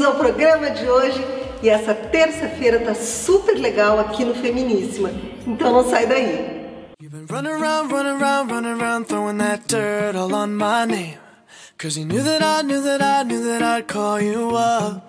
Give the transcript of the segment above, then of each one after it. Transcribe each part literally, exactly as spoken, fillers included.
ao programa de hoje e essa terça-feira tá super legal aqui no Feminíssima, então não sai daí. You've been running around, running around, running around, throwing that dirt all on my name. Cause you knew that I knew that I knew that I'd call you up.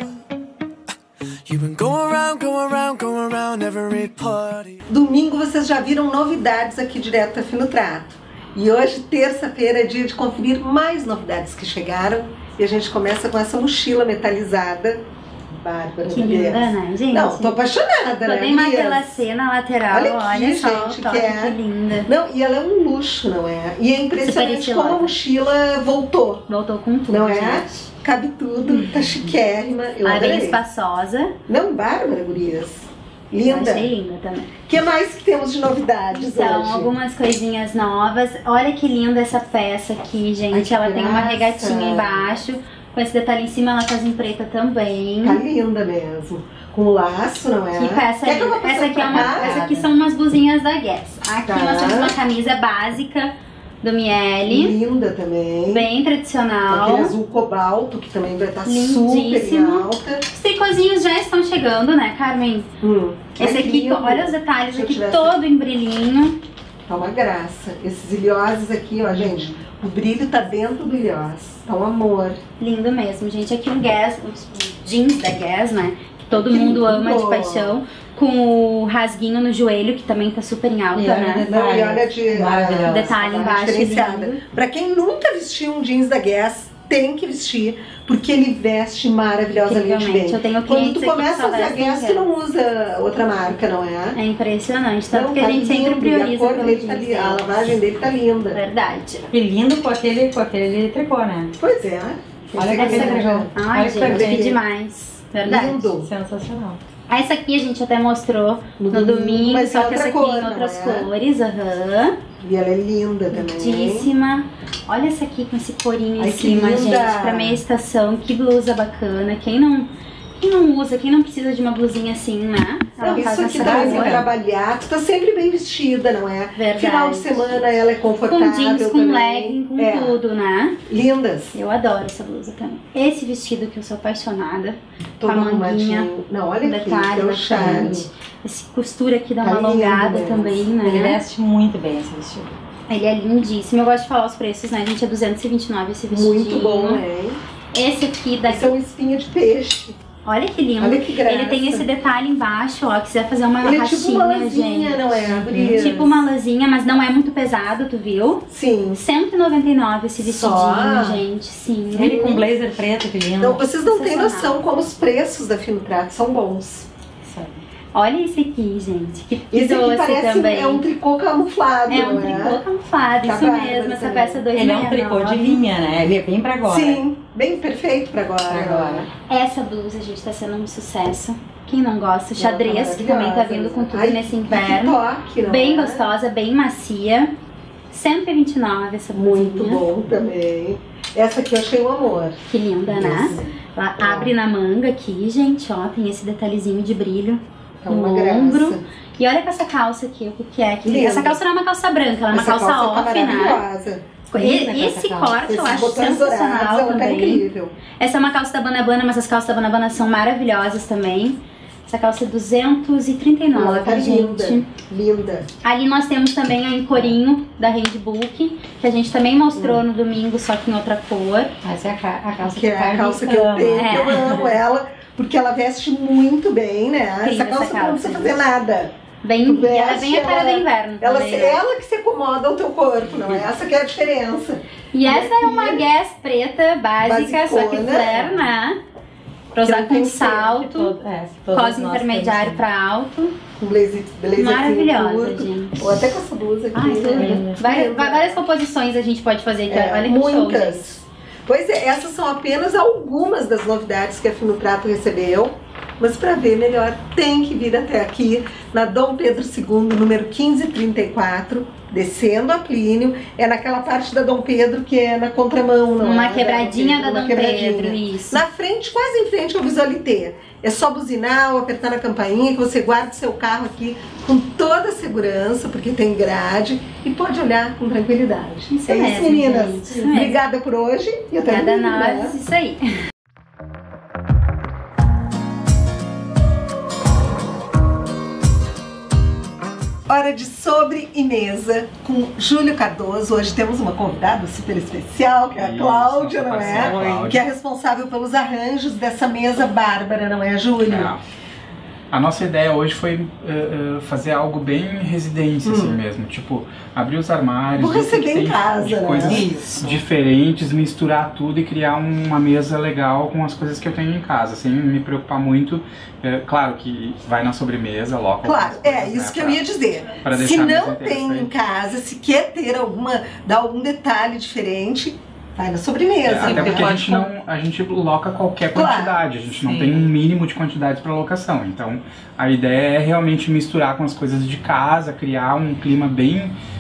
You've been going around, going around, going around every party. Domingo vocês já viram novidades aqui direto da Fino Trato. E hoje, terça-feira, é dia de conferir mais novidades que chegaram. E a gente começa com essa mochila metalizada. Bárbara, que linda, né, gente? Não, tô apaixonada, Tô né? Tem uma telacê na lateral, olha, aqui, olha só, gente, top, que, é... que linda. Não, e ela é um luxo, não é? E é impressionante como a mochila voltou. Voltou com tudo, não é? gente. Cabe tudo, tá chiquérrima. Eu ela é adorei. bem espaçosa. Não, Bárbara, gurias. Linda. Eu achei linda também. O que mais que temos de novidades Então, hoje? algumas coisinhas novas. Olha que linda essa peça aqui, gente. Ai, ela tem uma regatinha embaixo. Com esse detalhe em cima, ela faz em preta também. Tá linda mesmo. Com laço, não é? Que peça Quer que eu vou essa, aqui é uma, cá? essa aqui são umas blusinhas da Guess. Aqui tá. nós temos uma camisa básica do Miele. Linda também. Bem tradicional. Aquele azul cobalto, que também vai estar super em alta. Os tricôzinhos já estão chegando, né, Carmen? Hum, Esse aqui, lindo. Olha os detalhes aqui, todo em brilhinho. Tá uma graça. Esses ilhoses aqui, ó, gente. O brilho tá dentro do ilhós. Tá um amor. Lindo mesmo, gente. Aqui um Guess, os jeans da Guess, né? Que todo que mundo lindo. ama de paixão. Com o rasguinho no joelho, que também tá super em alta, e né? Não, e olha de a, detalhe embaixo. Diferenciada. Pra quem nunca vestiu um jeans da Guess, tem que vestir, porque ele veste maravilhosamente bem. Eu tenho Quando tu começa a usar Guess, tu não usa outra marca, não é? É impressionante, tanto não, que tá a gente lindo, sempre prioriza a cor dele tá ali, a lavagem dele tá linda. Verdade. E lindo com aquele, com aquele tricô, né? Pois é. Olha que aquele tricô. Ai, gente, que demais. Verdade. Lindo. Sensacional. Essa aqui a gente até mostrou no, no domingo, mas só que essa aqui cor, em outras é? cores, aham. Uhum. E ela é linda também. Lindíssima. Olha essa aqui com esse corinho Ai, em cima, gente, pra meia estação. Que blusa bacana. Quem não, quem não usa, quem não precisa de uma blusinha assim, né? Ela não, isso aqui também pra trabalhar. Tu tá sempre bem vestida, não é? Verdade. Final de semana ela é confortável. Com jeans, com também. legging, com é. tudo, né? Lindas. Eu adoro essa blusa também. Esse vestido que eu sou apaixonada. Todo com a manguinha. Não, olha aqui, detalhe, que é o charme. Esse costura aqui dá tá uma alongada também, né? Ele veste muito bem esse vestido. Ele é lindíssimo. Eu gosto de falar os preços, né, gente? É duzentos e vinte e nove esse vestidinho. Muito bom, hein? Esse aqui daqui. Esse é um espinho de peixe. Olha que lindo. Olha que graça. Ele tem esse detalhe embaixo, ó. Quiser fazer uma Ele rachinha, é tipo uma lãzinha, gente. não é? Brias. Tipo uma lãzinha, mas não é muito pesado, tu viu? Sim. cento e noventa e nove esse vestidinho, Só? gente. Sim. Ele com blazer preto, que lindo. Então, vocês não têm noção como os preços da Fino Trato são bons. Olha esse aqui, gente. Que, que esse aqui parece também. É um tricô camuflado, É um não é? tricô camuflado, isso mesmo. Essa peça dois Ele é um tricô de linha, né? Ele é bem pra agora. Sim, bem perfeito pra agora. Pra agora. Essa blusa, gente, tá sendo um sucesso. Quem não gosta? Xadrez, que também tá vindo com tudo Ai, nesse inverno. Que toque, não bem é? gostosa, bem macia. cento e vinte e nove essa blusinha. Muito bom também. Essa aqui eu achei um amor. Que linda, né? Ela abre na manga aqui, gente, ó. Tem esse detalhezinho de brilho. É uma no graça. ombro. E olha com essa calça aqui, o que é aqui. Essa calça não é uma calça branca, ela é uma essa calça, calça off, tá né? E, esse corte eu acho sensacional dourados, também. Tá incrível. Essa é uma calça da Banabana, mas as calças da Banabana são maravilhosas também. Essa calça é duzentos e trinta e nove, tá gente. Linda, linda. Ali nós temos também a em corinho da Handbook, que a gente também mostrou hum. no domingo, só que em outra cor. Essa é a, a calça que, que é a calça que eu tenho, é. eu amo ela, porque ela veste muito bem, né? Sim, essa calça, essa calça não precisa fazer nada. Bem, veste, ela é bem a cara ela, do inverno. Ela, também, ela que se acomoda ao teu corpo, não é? Essa que é a diferença. E, e essa aqui, é uma Guess preta básica, basicona, só que flare, né? Pra usar com salto, todo, é, cos intermediário pra alto. Com blazer, blazer maravilhosa, curto, gente. Ou até com essa blusa aqui. Ai, né? várias, várias composições a gente pode fazer aqui. É, olha que muitas. show, gente. Pois é, essas são apenas algumas das novidades que a Fino Trato recebeu. Mas para ver melhor, tem que vir até aqui, na Dom Pedro segundo, número quinze trinta e quatro, descendo a Plínio. É naquela parte da Dom Pedro que é na contramão, não Uma é? quebradinha da Dom quebradinha. Pedro, isso. Na frente, quase em frente ao Visualité. É só buzinar ou apertar na campainha que você guarda o seu carro aqui com toda a segurança, porque tem grade, e pode olhar com tranquilidade. Isso é mesmo, isso, meninas. Gente, isso Obrigada por hoje. E até Obrigada a domingo, nós, né? isso aí. hora de sobre e mesa com Júlio Cardoso. Hoje temos uma convidada super especial, que é a Isso, Cláudia, não é? Cláudia. Que é responsável pelos arranjos dessa mesa bárbara, não é, Júlio? É. A nossa ideia hoje foi uh, uh, fazer algo bem residência, hum. assim mesmo. Tipo, abrir os armários, vou receber em casa, de né? coisas Isso. diferentes, misturar tudo e criar uma mesa legal com as coisas que eu tenho em casa, sem me preocupar muito. Uh, claro que vai na sobremesa, logo. Claro, coisas, é isso né, que pra, eu ia dizer. Se não tem em casa, se quer ter alguma, dar algum detalhe diferente, vai na sobremesa. É, até porque a gente, não, a gente loca qualquer quantidade, claro. A gente não Sim. tem um mínimo de quantidade para locação. Então, a ideia é realmente misturar com as coisas de casa, criar um clima bem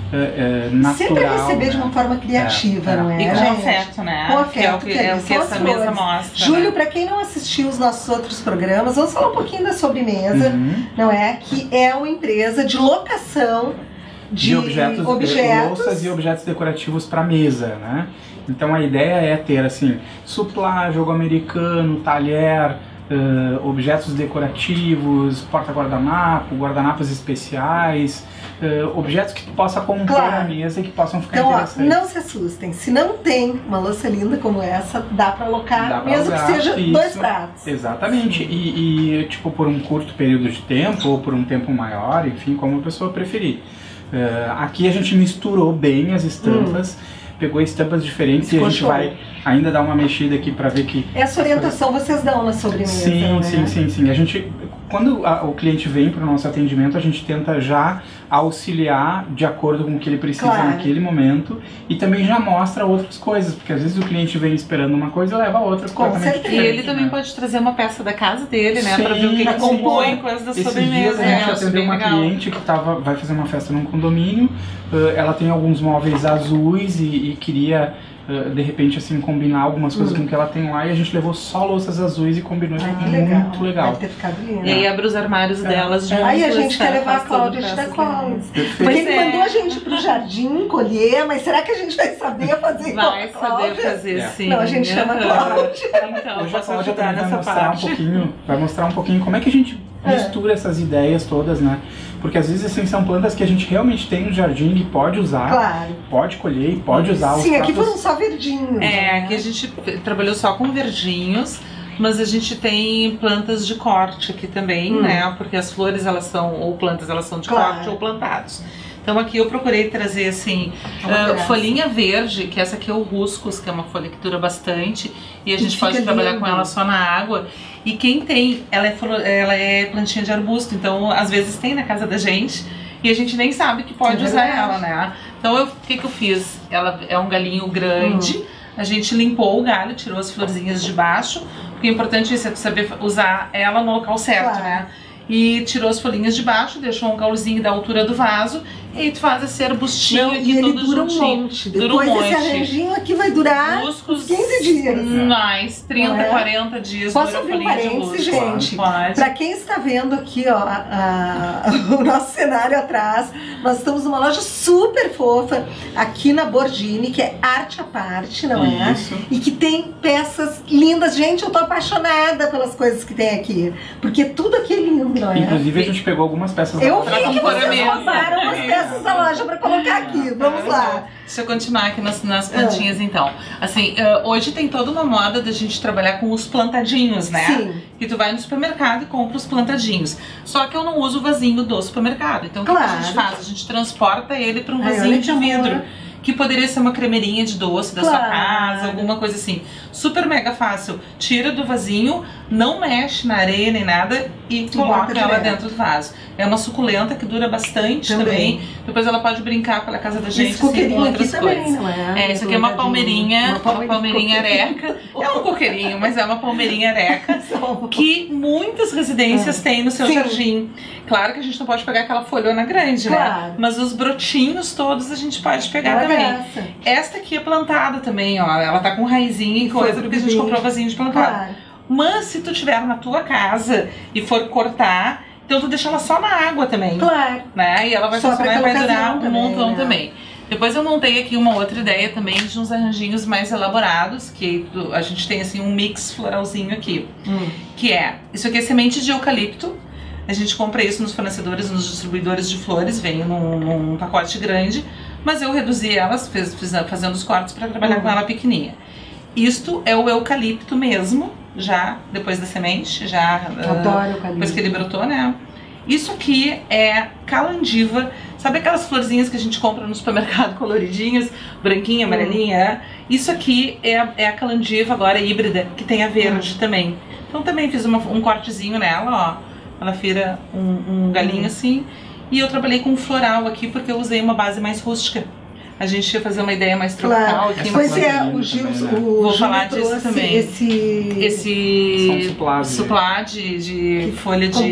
uh, uh, natural. Sempre receber né? de uma forma criativa, é, não é? E com gente? afeto, né? Com afeto, que é o que, que, é o que essa mesa mostra. Júlio, né? para quem não assistiu os nossos outros programas, vamos falar um pouquinho da sobremesa, uhum. não é? Que é uma empresa de locação de, de objetos, objetos. louças e objetos decorativos para mesa, né? Então a ideia é ter assim, suplá, jogo americano, talher, uh, objetos decorativos, porta-guardanapo, guardanapos especiais, uh, objetos que tu possa compor claro. na mesa e que possam ficar então, interessantes. Ó, não se assustem, se não tem uma louça linda como essa, dá pra alocar, dá pra mesmo alugar, que seja isso, dois pratos. Exatamente, e, e tipo por um curto período de tempo ou por um tempo maior, enfim, como a pessoa preferir. Uh, aqui a gente misturou bem as estampas, hum. pegou estampas diferentes e a gente vai ainda dar uma mexida aqui para ver que... Essa orientação coisas... vocês dão na sobremesa, Sim, não é? sim, sim, sim. A gente, quando a, o cliente vem para o nosso atendimento, a gente tenta já auxiliar de acordo com o que ele precisa claro. naquele momento e também já mostra outras coisas, porque às vezes o cliente vem esperando uma coisa e leva outra completamente diferente. E ele também né? pode trazer uma peça da casa dele, né? Para ver o que, que compõe com as da Esses sobremesa. Dias a gente é, atendeu uma legal. cliente que tava, vai fazer uma festa num condomínio, uh, ela tem alguns móveis azuis e, e queria... Uh, de repente, assim, combinar algumas coisas hum. com o que ela tem lá e a gente levou só louças azuis e combinou. Ah, muito legal. legal. Deve ter ficado lindo. E aí abre os armários é. delas. É. Aí a gente quer levar a Cláudia de Cola. Porque ele é. mandou a gente pro jardim colher, mas será que a gente vai saber fazer igual Vai saber fazer, é. sim. Não, a gente chama a Cláudia. Então, hoje a Cláudia vai mostrar parte. um pouquinho, vai mostrar um pouquinho como é que a gente mistura é. essas ideias todas, né? Porque às vezes assim, são plantas que a gente realmente tem no jardim e pode usar, claro. pode colher e pode usar. Sim, os aqui pratos... foram só verdinhos. É, né? aqui a gente trabalhou só com verdinhos, mas a gente tem plantas de corte aqui também, hum. né? Porque as flores elas são, ou plantas elas são de claro. corte ou plantados. Então aqui eu procurei trazer assim, uh, folhinha verde, que essa aqui é o Ruscus, que é uma folha que dura bastante e a gente pode trabalhar lindo. com ela só na água. E quem tem, ela é, ela é plantinha de arbusto, então às vezes tem na casa da gente e a gente nem sabe que pode é usar ela, né? Então eu, o que que eu fiz? Ela é um galinho grande, hum. a gente limpou o galho, tirou as florzinhas de baixo, porque é importante isso, é tu saber usar ela no local certo, claro. né? E tirou as folhinhas de baixo, deixou um caulzinho da altura do vaso e aí tu faz esse arbustinho aqui e ele todo dura juntinho. Um monte. Depois dura um esse monte. arranjinho aqui vai durar uns quinze dias. Mais, trinta, é? quarenta dias. Posso abrir um parênteses, gente? Pode. Pra quem está vendo aqui, ó, a, a, o nosso cenário atrás, nós estamos numa loja super fofa aqui na Bordini, que é arte à parte, não é? Isso. E que tem peças lindas. Gente, eu tô apaixonada pelas coisas que tem aqui. Porque tudo aqui é lindo, não é? Inclusive a gente pegou algumas peças Eu vi que vocês roubaram umas peças da loja pra colocar aqui. Vamos lá. Deixa eu continuar aqui nas, nas plantinhas, então. Assim, uh, hoje tem toda uma moda da gente trabalhar com os plantadinhos, né? Sim. Que tu vai no supermercado e compra os plantadinhos. Só que eu não uso o vasinho do supermercado. Então, claro. o que a gente faz? A gente transporta ele para um vasinho Ai, de vidro. Amor. Que poderia ser uma cremeirinha de doce da claro. sua casa, alguma coisa assim. Super mega fácil. Tira do vasinho, não mexe na areia nem nada e coloca ela dentro do vaso. É uma suculenta que dura bastante também. também. Depois ela pode brincar pela casa da gente assim, com outras coisas. Também, não é? É, isso aqui é uma palmeirinha, uma palmeirinha, uma palmeirinha areca. É um coqueirinho, mas é uma palmeirinha areca que muitas residências é. têm no seu Sim. jardim. Claro que a gente não pode pegar aquela folhona grande, claro. né? Mas os brotinhos todos a gente pode pegar Olha também. Essa. Esta aqui é plantada também, ó. Ela tá com raizinha e coisa porque a gente comprou vasinho de plantado. Claro. Mas se tu tiver na tua casa e for cortar, então tu deixa ela só na água também. Claro. Né? E ela vai funcionar e vai durar um montão né? também. Depois eu montei aqui uma outra ideia também de uns arranjinhos mais elaborados, que a gente tem assim um mix floralzinho aqui. Hum. Que é, isso aqui é semente de eucalipto. A gente compra isso nos fornecedores, nos distribuidores de flores, vem num, num pacote grande, mas eu reduzi elas, fiz, fiz, fazendo os cortes para trabalhar uhum. com ela pequenininha. Isto é o eucalipto mesmo, já depois da semente, já Adoro eucalipto. Depois que ele brotou, né? Isso aqui é calandiva. Sabe aquelas florzinhas que a gente compra no supermercado coloridinhas, branquinha, amarelinha? Hum. Isso aqui é a, é a calandiva agora híbrida, que tem a verde hum. também. Então também fiz uma, um cortezinho nela, ó. Ela vira um, um galinho hum. assim. E eu trabalhei com floral aqui porque eu usei uma base mais rústica. A gente ia fazer uma ideia mais tropical claro. aqui. Pois é, o Gil, também, né? o Vou Gil falar disso também. Esse, esse suplá de, de folha de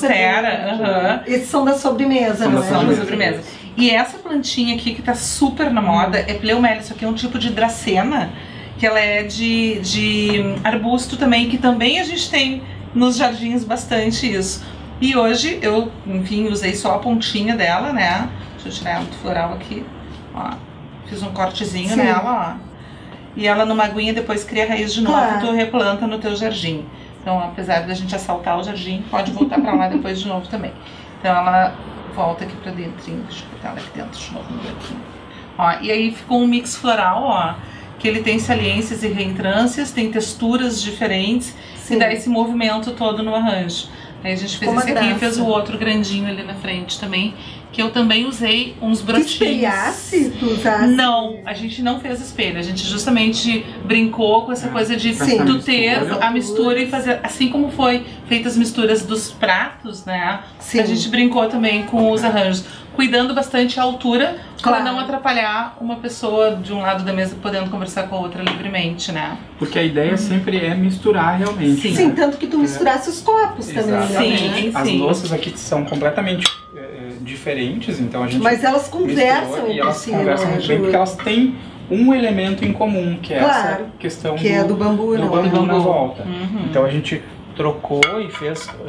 monstera. Uhum. Esses são da sobremesa, são não da é? São da sobremesa. E essa plantinha aqui que tá super na moda é Pleumelia. Isso aqui é um tipo de dracena, que ela é de, de arbusto também, que também a gente tem nos jardins bastante isso. E hoje eu, enfim, usei só a pontinha dela, né? Deixa eu tirar ela do floral aqui. Ó, fiz um cortezinho Sim. nela, ó. E ela numa aguinha depois cria raiz de novo claro. E tu replanta no teu jardim. Então, apesar da gente assaltar o jardim, pode voltar pra lá depois de novo também. Então ela volta aqui pra dentro. Deixa eu botar ela aqui dentro de novo no branquinho. Ó, e aí ficou um mix floral, ó. Que ele tem saliências e reentrâncias, tem texturas diferentes. Sim. E dá esse movimento todo no arranjo. Aí a gente fez Como esse aqui e fez o outro grandinho ali na frente também, que eu também usei uns brotinhos. Espelhasse? Tu usasse? Não, a gente não fez espelho, a gente justamente brincou com essa coisa de Sim. tu ter a mistura e fazer, assim como foi feita as misturas dos pratos, né? Sim. A gente brincou também com os arranjos, cuidando bastante a altura, claro. Para não atrapalhar uma pessoa de um lado da mesa podendo conversar com a outra livremente, né? Porque a ideia hum. sempre é misturar realmente. Sim, né? Sim tanto que tu misturasse é. os copos Exatamente. também. Sim, As sim. louças aqui são completamente é, diferentes, então a gente Mas elas conversam e elas si, conversam muito bem porque elas têm um elemento em comum, que é claro, essa questão que do, é do bambu, do não bambu, é? bambu na volta. Uhum. Então a gente trocou e fez uh, uh,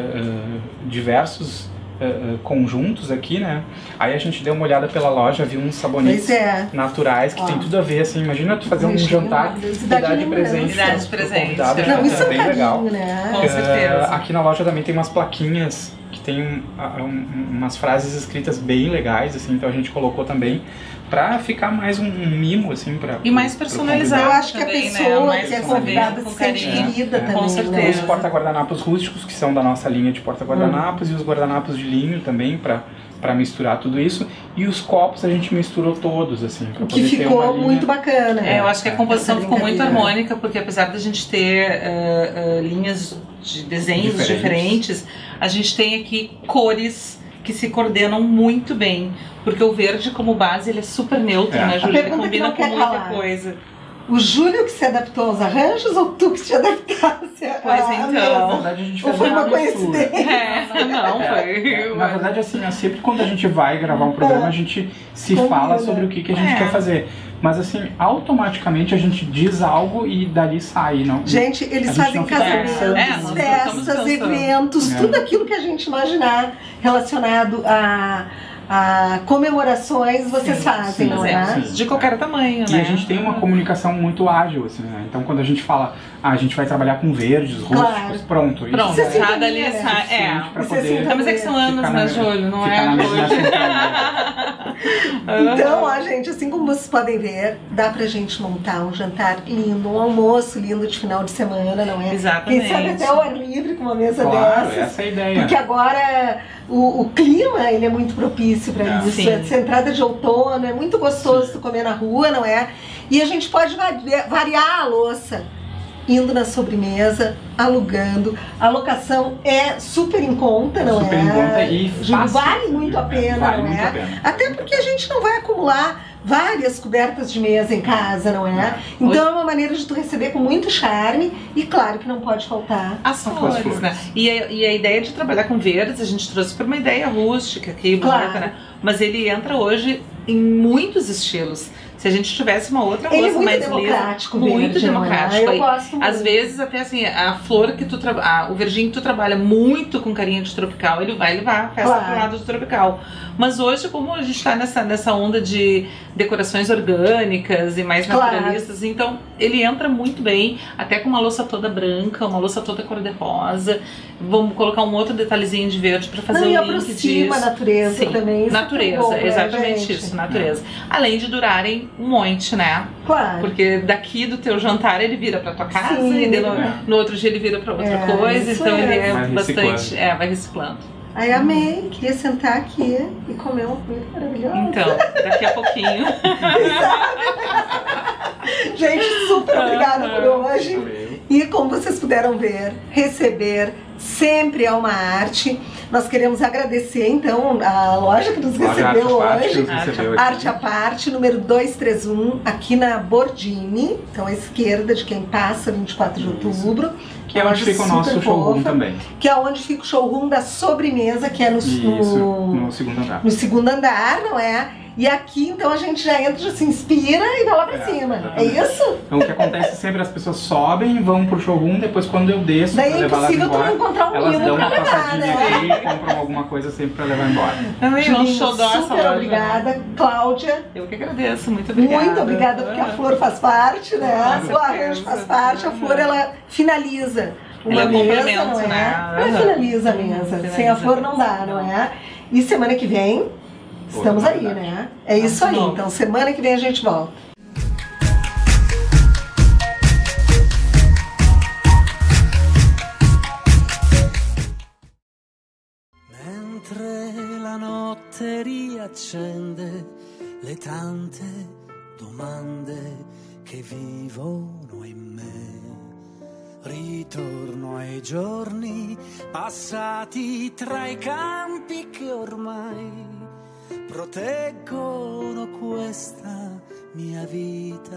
uh, diversos uh, uh, conjuntos aqui, né? Aí a gente deu uma olhada pela loja, viu uns sabonetes é. naturais que Ó. Tem tudo a ver, assim, imagina tu fazer um Deixa jantar e dar de presente. Dar de presente. Não, isso é bem legal. Né? Com certeza. Uh, aqui na loja também tem umas plaquinhas que tem um, um, umas frases escritas bem legais, assim, então a gente colocou também pra ficar mais um, um mimo, assim, pra... E mais personalizado. Eu acho que também, a pessoa né? que é convidada se sente querida também. Com certeza. Né? Os porta-guardanapos rústicos, que são da nossa linha de porta-guardanapos, hum. e os guardanapos de linho também, pra, pra misturar tudo isso. E os copos a gente misturou todos, assim, pra que poder ficou ter uma linha... muito bacana. É, eu acho que a composição ficou muito harmônica, porque apesar da gente ter uh, uh, linhas de desenhos diferentes. diferentes, a gente tem aqui cores que se coordenam muito bem, porque o verde como base ele é super neutro, é. né, Júlia? Ele combina com muita calar. coisa. O Júlio que se adaptou aos arranjos ou tu que te adaptasse? Pois a, então. Na verdade, a gente ou foi uma coincidência? É, não, foi. É, na verdade, assim, sempre quando a gente vai gravar um programa, a gente se Combina. fala sobre o que, que a gente é. quer fazer. Mas assim, automaticamente a gente diz algo e dali sai, não? Gente, eles fazem casamentos, é, festas, eventos, é. tudo aquilo que a gente imaginar relacionado a, a comemorações, vocês sim, fazem, sim, não é? Sim. De qualquer tamanho, e né? E a gente tem uma comunicação muito ágil, assim, né? Então quando a gente fala, ah, a gente vai trabalhar com verdes, rústicos, claro. pronto. Pronto, isso já dali é sai. É, pra poder mas é que são anos, né, Júlio? Não é hoje. Então, ó, gente, assim como vocês podem ver, dá pra gente montar um jantar lindo, um almoço lindo de final de semana, não é? Exatamente. Quem sabe até ao ar livre com uma mesa claro, dessas. Essa é a ideia. Porque agora o, o clima, ele é muito propício pra é. isso. Sim. Essa entrada de outono, é muito gostoso Sim. tu comer na rua, não é? E a gente pode variar a louça. Indo na sobremesa, alugando. A locação é super em conta, não super é? Super em conta e fácil. Vale muito a pena, vale não muito é? A pena. Até porque a gente não vai acumular várias cobertas de mesa em casa, não é? Então é uma maneira de tu receber com muito charme e claro que não pode faltar as flores, flores. né? E a, e a ideia de trabalhar com verdes, a gente trouxe para uma ideia rústica aqui, claro. bonita, né? Mas ele entra hoje em muitos estilos. Se a gente tivesse uma outra Ele louça é muito mais democrático, lisa, muito verde, democrático. não é? Eu Aí, gosto muito. às vezes até assim, a flor que tu trabalha, o verdinho que tu trabalha muito com carinha de tropical, ele vai levar a festa Claro. pro lado do tropical. Mas hoje, como a gente tá nessa, nessa onda de decorações orgânicas e mais Claro. naturalistas, então ele entra muito bem, até com uma louça toda branca, uma louça toda cor-de-rosa. Vamos colocar um outro detalhezinho de verde pra fazer Não, o e link aproxima disso. a natureza Sim, também. Isso natureza, é bom, né, exatamente gente? isso, natureza. Além de durarem um monte, né? Claro. Porque daqui do teu jantar ele vira pra tua casa Sim. e de no, no outro dia ele vira pra outra É, coisa, isso então é. ele é Vai bastante, reciclando. é, vai reciclando. Ai, amei. Queria sentar aqui e comer uma comida maravilhosa. Então, daqui a pouquinho. Gente, super obrigada por hoje. E como vocês puderam ver, receber sempre é uma arte. Nós queremos agradecer, então, a loja que nos Loja recebeu Arte à Parte, que hoje. nos recebeu aqui. Arte à Parte, número duzentos e trinta e um, aqui na Bordini. Então, à esquerda de quem passa, vinte e quatro de outubro. Que é onde fica o nosso super showroom fofa, também. Que é onde fica o showroom da sobremesa, que é no, Isso, no, no segundo andar. no segundo andar, não é? E aqui, então, a gente já entra, já se inspira e vai lá pra É, cima. exatamente. É isso? Então o que acontece sempre, as pessoas sobem, vão pro showroom, depois quando eu desço Daí pra é levar elas impossível tu embora, não encontrar um elas mimo dão pra uma levar, passadinha né? aqui e compram alguma coisa sempre pra levar embora. Também não Julinho, xodó essa super loja. obrigada. Cláudia, Eu que agradeço, muito obrigada. muito obrigada, porque a Flor faz parte, né? Com O arranjo certeza. faz parte, a Flor, ela finaliza uma Ela é um mesa, complemento, não é? né? Ela Uhum. finaliza a mesa. Finaliza Sem a Flor a não mesa. dá, não é? E semana que vem, estamos aí, né? É isso aí. Vamos. Então, semana que vem a gente volta. Mentre la notte riaccende le tante domande che vivono in me, ritorno ai giorni passati tra i campi che ormai proteggono questa mia vita,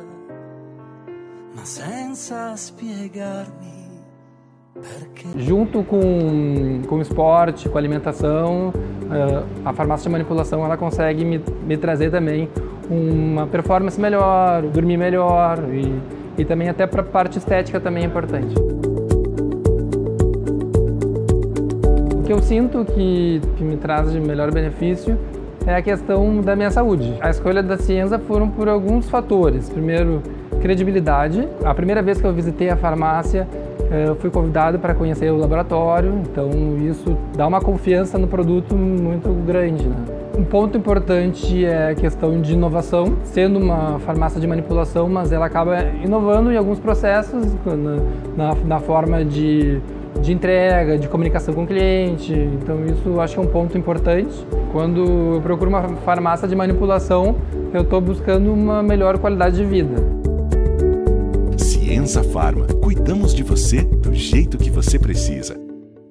ma senza spiegarmi. Junto com, com o esporte, com a alimentação, a farmácia de manipulação ela consegue me, me trazer também uma performance melhor, dormir melhor e, e também até para a parte estética também é importante. O que eu sinto que, que me traz de melhor benefício é a questão da minha saúde. A escolha da Cienza foram por alguns fatores. Primeiro, credibilidade. A primeira vez que eu visitei a farmácia, eu fui convidado para conhecer o laboratório, então isso dá uma confiança no produto muito grande, né? Um ponto importante é a questão de inovação, sendo uma farmácia de manipulação, mas ela acaba inovando em alguns processos, na, na, na forma de, de entrega, de comunicação com o cliente, então isso eu acho que é um ponto importante. Quando eu procuro uma farmácia de manipulação, eu estou buscando uma melhor qualidade de vida. Cienza Pharma. Cuidamos de você do jeito que você precisa.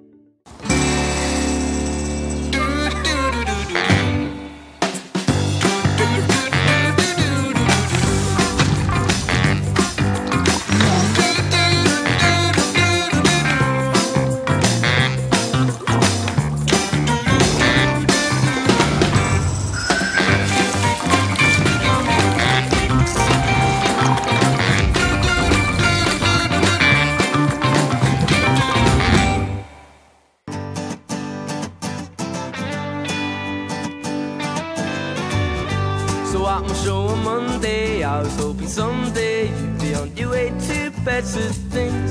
So at my show on Monday, I was hoping someday you'd be on your way to better things.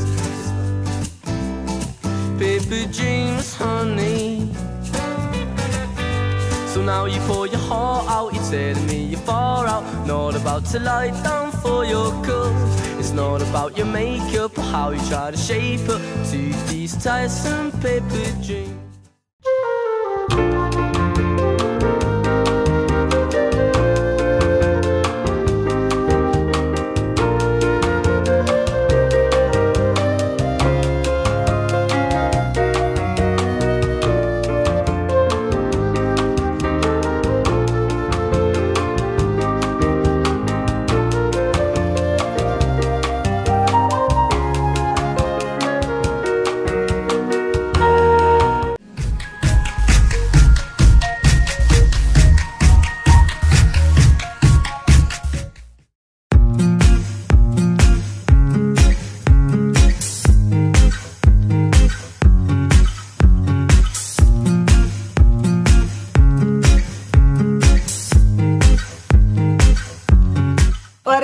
Paper dreams, honey. So now you pour your heart out, you're telling me you're far out. Not about to lie down for your cause. It's not about your makeup or how you try to shape up to these tiresome paper dreams.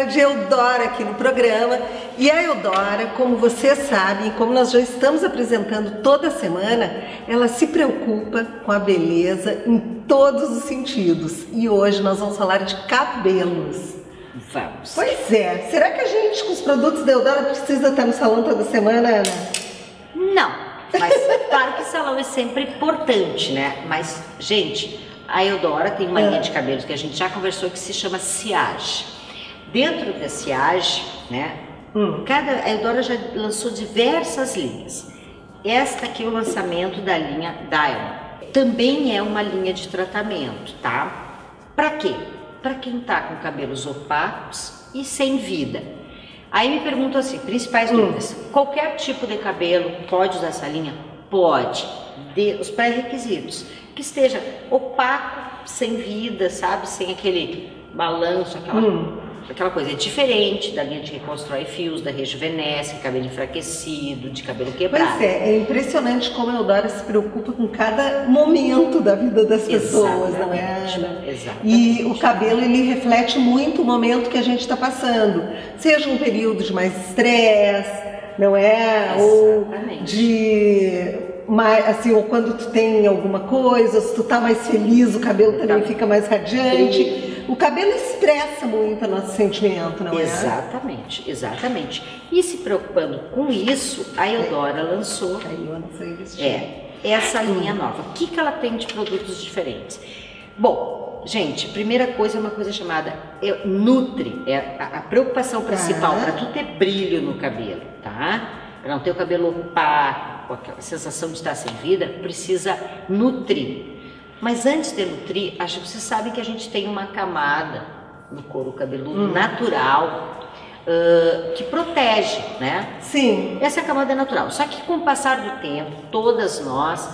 hora de Eudora aqui no programa. E a Eudora, como vocês sabem, como nós já estamos apresentando toda semana, ela se preocupa com a beleza em todos os sentidos. E hoje nós vamos falar de cabelos. Vamos. Pois é. Será que a gente, com os produtos da Eudora, precisa estar no salão toda semana, Ana? Não. Mas claro que salão é sempre importante, né? Mas, gente, a Eudora tem uma é. linha de cabelos que a gente já conversou que se chama Sillage. Dentro da Sillage, né? Hum. Cada, a Eudora já lançou diversas linhas. Esta aqui é o lançamento da linha Diamond. Também é uma linha de tratamento, tá? Pra quê? Pra quem tá com cabelos opacos e sem vida. Aí me perguntam assim, principais hum. dúvidas. Qualquer tipo de cabelo pode usar essa linha? Pode. De, os pré-requisitos. Que esteja opaco, sem vida, sabe? Sem aquele balanço, aquela... Hum. Aquela coisa é diferente da linha de reconstrói fios, da rejuvenesce, cabelo enfraquecido, de cabelo quebrado. Pois é, é impressionante como a Eudora se preocupa com cada momento da vida das pessoas, exatamente, não é? Exatamente. E o cabelo, ele reflete muito o momento que a gente está passando. Seja um período de mais estresse, não é? Exatamente. Ou de... mais, assim, ou quando tu tem alguma coisa, se tu tá mais feliz, o cabelo também tá. fica mais radiante. E... O cabelo expressa muito o nosso sentimento, não é? Exatamente, exatamente. E se preocupando com isso, a Eudora é. lançou Aí eu não sei vestir. É, essa linha nova. O que, que ela tem de produtos diferentes? Bom, gente, primeira coisa é uma coisa chamada é, Nutri. É a, a preocupação principal para tu ter brilho no cabelo, tá? Para não ter o cabelo opaco, com aquela sensação de estar sem vida, precisa nutrir. Mas antes de nutrir, acho que você sabe que a gente tem uma camada no couro cabeludo hum. natural uh, que protege, né? Sim. Essa camada é natural. Só que com o passar do tempo, todas nós,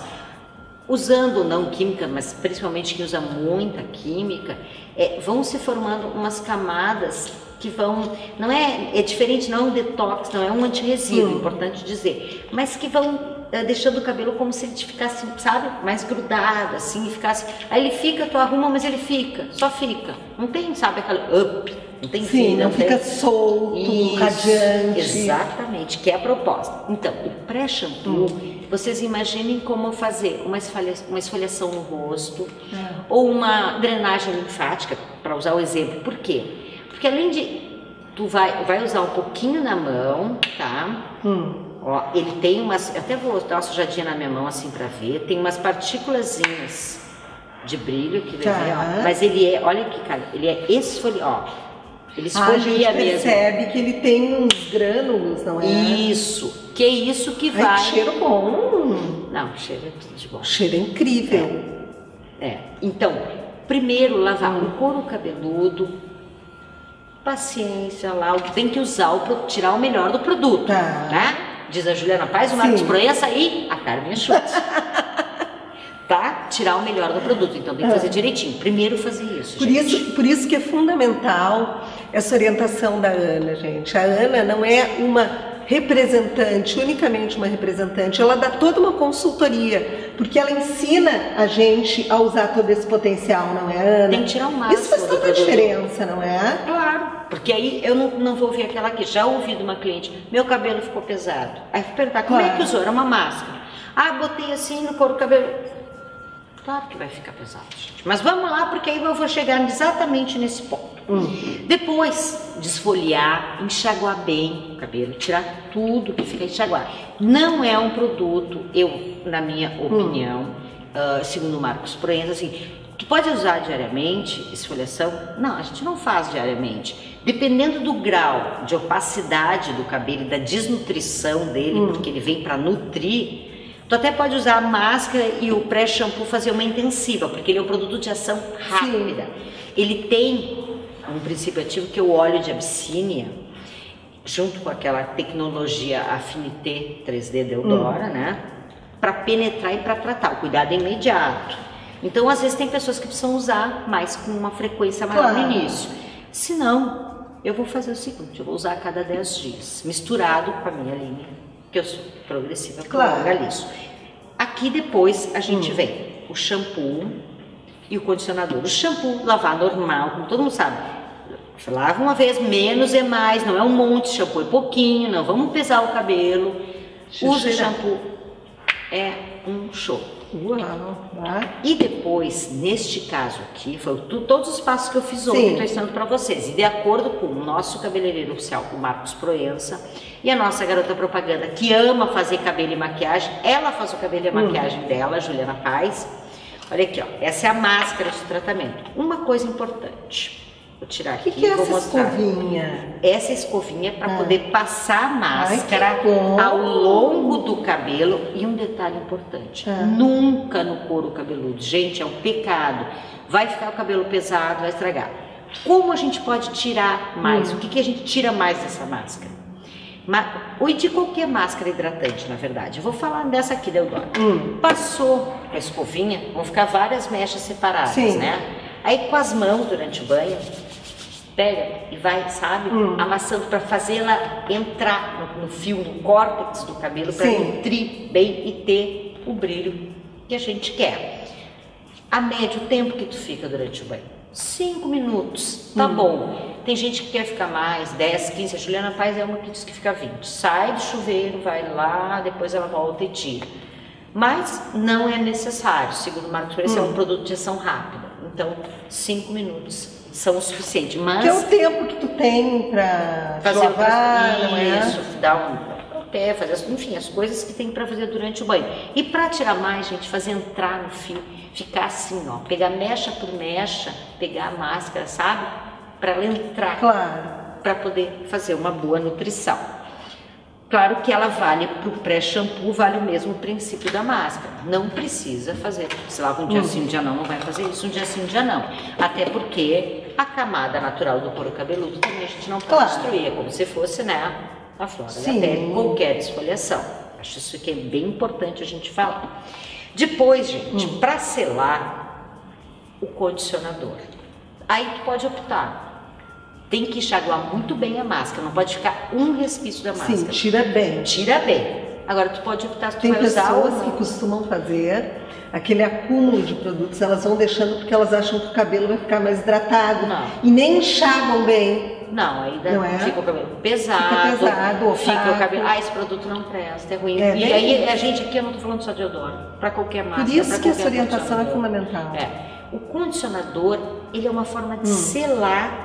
usando ou não química, mas principalmente quem usa muita química, é, vão se formando umas camadas que vão, não é, é diferente, não é um detox, não é um antirresíduo, hum. importante dizer, mas que vão é, deixando o cabelo como se ele ficasse, sabe, mais grudado, assim, e ficasse, aí ele fica, tu arruma, mas ele fica, só fica, não tem, sabe, aquela up, não tem Sim, vida, não, não fica tem... solto, Isso, radiante. Exatamente, que é a proposta. Então, o pré-shampoo, hum. vocês imaginem como fazer uma, esfolha, uma esfoliação no rosto, é. ou uma drenagem linfática, para usar o exemplo, por quê? Porque além de, tu vai, vai usar um pouquinho na mão, tá? Hum. Ó, ele tem umas, eu até vou dar uma sujadinha na minha mão assim pra ver, tem umas partículazinhas de brilho que tá. vem, ó, mas ele é, olha aqui, cara, ele é esfolia, ó, ele esfolia ah, a gente mesmo. percebe que ele tem uns grânulos, não é? Isso, que é isso que vai... Ai, que cheiro bom! Não, cheiro é tudo de bom. O cheiro é incrível. É, é. Então, primeiro lavar hum. o couro cabeludo, paciência lá, o que tem que usar, o, tirar o melhor do produto, tá. né? Diz a Juliana Paz, o Marcos Proença e a Carmen Schultz. Tá? Tirar o melhor do produto, então tem que fazer direitinho. Primeiro fazer isso, por gente. isso, por isso que é fundamental essa orientação da Ana, gente. A Ana não é uma representante, unicamente uma representante, ela dá toda uma consultoria, porque ela ensina a gente a usar todo esse potencial, não é, Ana? Tem que tirar o máximo. Isso faz toda a diferença, não é? Claro. Porque aí eu não, não vou ouvir aquela aqui, já ouvi de uma cliente, meu cabelo ficou pesado. Aí eu vou perguntar, como claro. é que usou? Era uma máscara. Ah, botei assim no couro cabelo. Claro que vai ficar pesado, gente. Mas vamos lá, porque aí eu vou chegar exatamente nesse ponto. Hum. Depois de esfoliar, enxaguar bem o cabelo, tirar tudo que fica enxaguado. Não é um produto, eu, na minha opinião, hum. uh, segundo o Marcos Proença, assim, tu pode usar diariamente esfoliação? Não, a gente não faz diariamente. Dependendo do grau de opacidade do cabelo e da desnutrição dele, hum. porque ele vem para nutrir, tu até pode usar a máscara e o pré-shampoo fazer uma intensiva, porque ele é um produto de ação rápida. Sim. Ele tem um princípio ativo que é o óleo de Absínia, junto com aquela tecnologia Affinité três D da Eudora, hum. né? Para penetrar e para tratar. O cuidado é imediato. Então, às vezes, tem pessoas que precisam usar mais com uma frequência maior claro. no início. Se não, eu vou fazer o seguinte, eu vou usar a cada dez dias, misturado com a minha linha, que eu sou progressiva, claro. liso. Aqui depois a gente hum. vem o shampoo e o condicionador. O shampoo, lavar normal, como todo mundo sabe, Lava uma vez, menos é mais, não é um monte de shampoo, é pouquinho, não vamos pesar o cabelo. Usa o shampoo, é um show. Uau! E depois, neste caso aqui, foi tu, todos os passos que eu fiz ontem, estou ensinando para vocês. E de acordo com o nosso cabeleireiro oficial, o Marcos Proença, e a nossa garota propaganda, que ama fazer cabelo e maquiagem, ela faz o cabelo e a maquiagem hum. dela, a Juliana Paz. Olha aqui, ó, essa é a máscara de tratamento. Uma coisa importante. Vou tirar aqui e que é vou essa mostrar. escovinha? Essa escovinha é para ah. poder passar a máscara Ai, ao longo do cabelo. E um detalhe importante, ah. nunca no couro cabeludo. Gente, é um pecado. Vai ficar o cabelo pesado, vai estragar. Como a gente pode tirar mais? Hum. O que, que a gente tira mais dessa máscara? Ou de qualquer máscara hidratante, na verdade. Eu vou falar dessa aqui, Deodoro. Hum. Passou a escovinha, vão ficar várias mechas separadas, Sim. né? Aí com as mãos durante o banho, pega e vai, sabe, hum. amassando para fazer ela entrar no, no fio, no córtex do cabelo, para nutrir bem e ter o brilho que a gente quer. A médio tempo que tu fica durante o banho? Cinco minutos, tá hum. bom. Tem gente que quer ficar mais, dez, quinze, a Juliana Paz é uma que diz que fica vinte. Sai do chuveiro, vai lá, depois ela volta e tira. Mas não é necessário, segundo o Marcos Proença, hum. é um produto de ação rápida. Então, cinco minutos são o suficiente. Mas que é o tempo que tu tem para fazer lavar, não é? Isso, dar um pé, fazer, enfim, as coisas que tem para fazer durante o banho. E para tirar mais, gente, fazer entrar no fio, ficar assim, ó, pegar mecha por mecha, pegar a máscara, sabe? Para ela entrar, claro. para poder fazer uma boa nutrição. Claro que ela vale para o pré-shampoo, vale o mesmo princípio da máscara. Não precisa fazer, se lava um dia hum. sim, um dia não, não vai fazer isso, um dia sim, um dia não. Até porque a camada natural do couro cabeludo também a gente não pode claro. destruir, é como se fosse, né, a flora da pele, qualquer esfoliação. Acho isso que é bem importante a gente falar. Depois, gente, hum. para selar o condicionador, aí tu pode optar. Tem que enxaguar muito bem a máscara, não pode ficar um resquício da máscara. Sim, tira bem. Tira bem. Agora tu pode optar se tu Tem vai usar ou não. pessoas que costumam fazer aquele acúmulo de produtos, elas vão deixando porque elas acham que o cabelo vai ficar mais hidratado. Não. E nem enxagam bem. Não, aí não é? fica o cabelo pesado. Fica pesado, fica o cabelo. Ah, esse produto não presta, é ruim. É, e aí a gente aqui, eu não tô falando só de odor, para qualquer máscara. Por isso que essa qualquer orientação é fundamental. É. O condicionador, ele é uma forma de hum. selar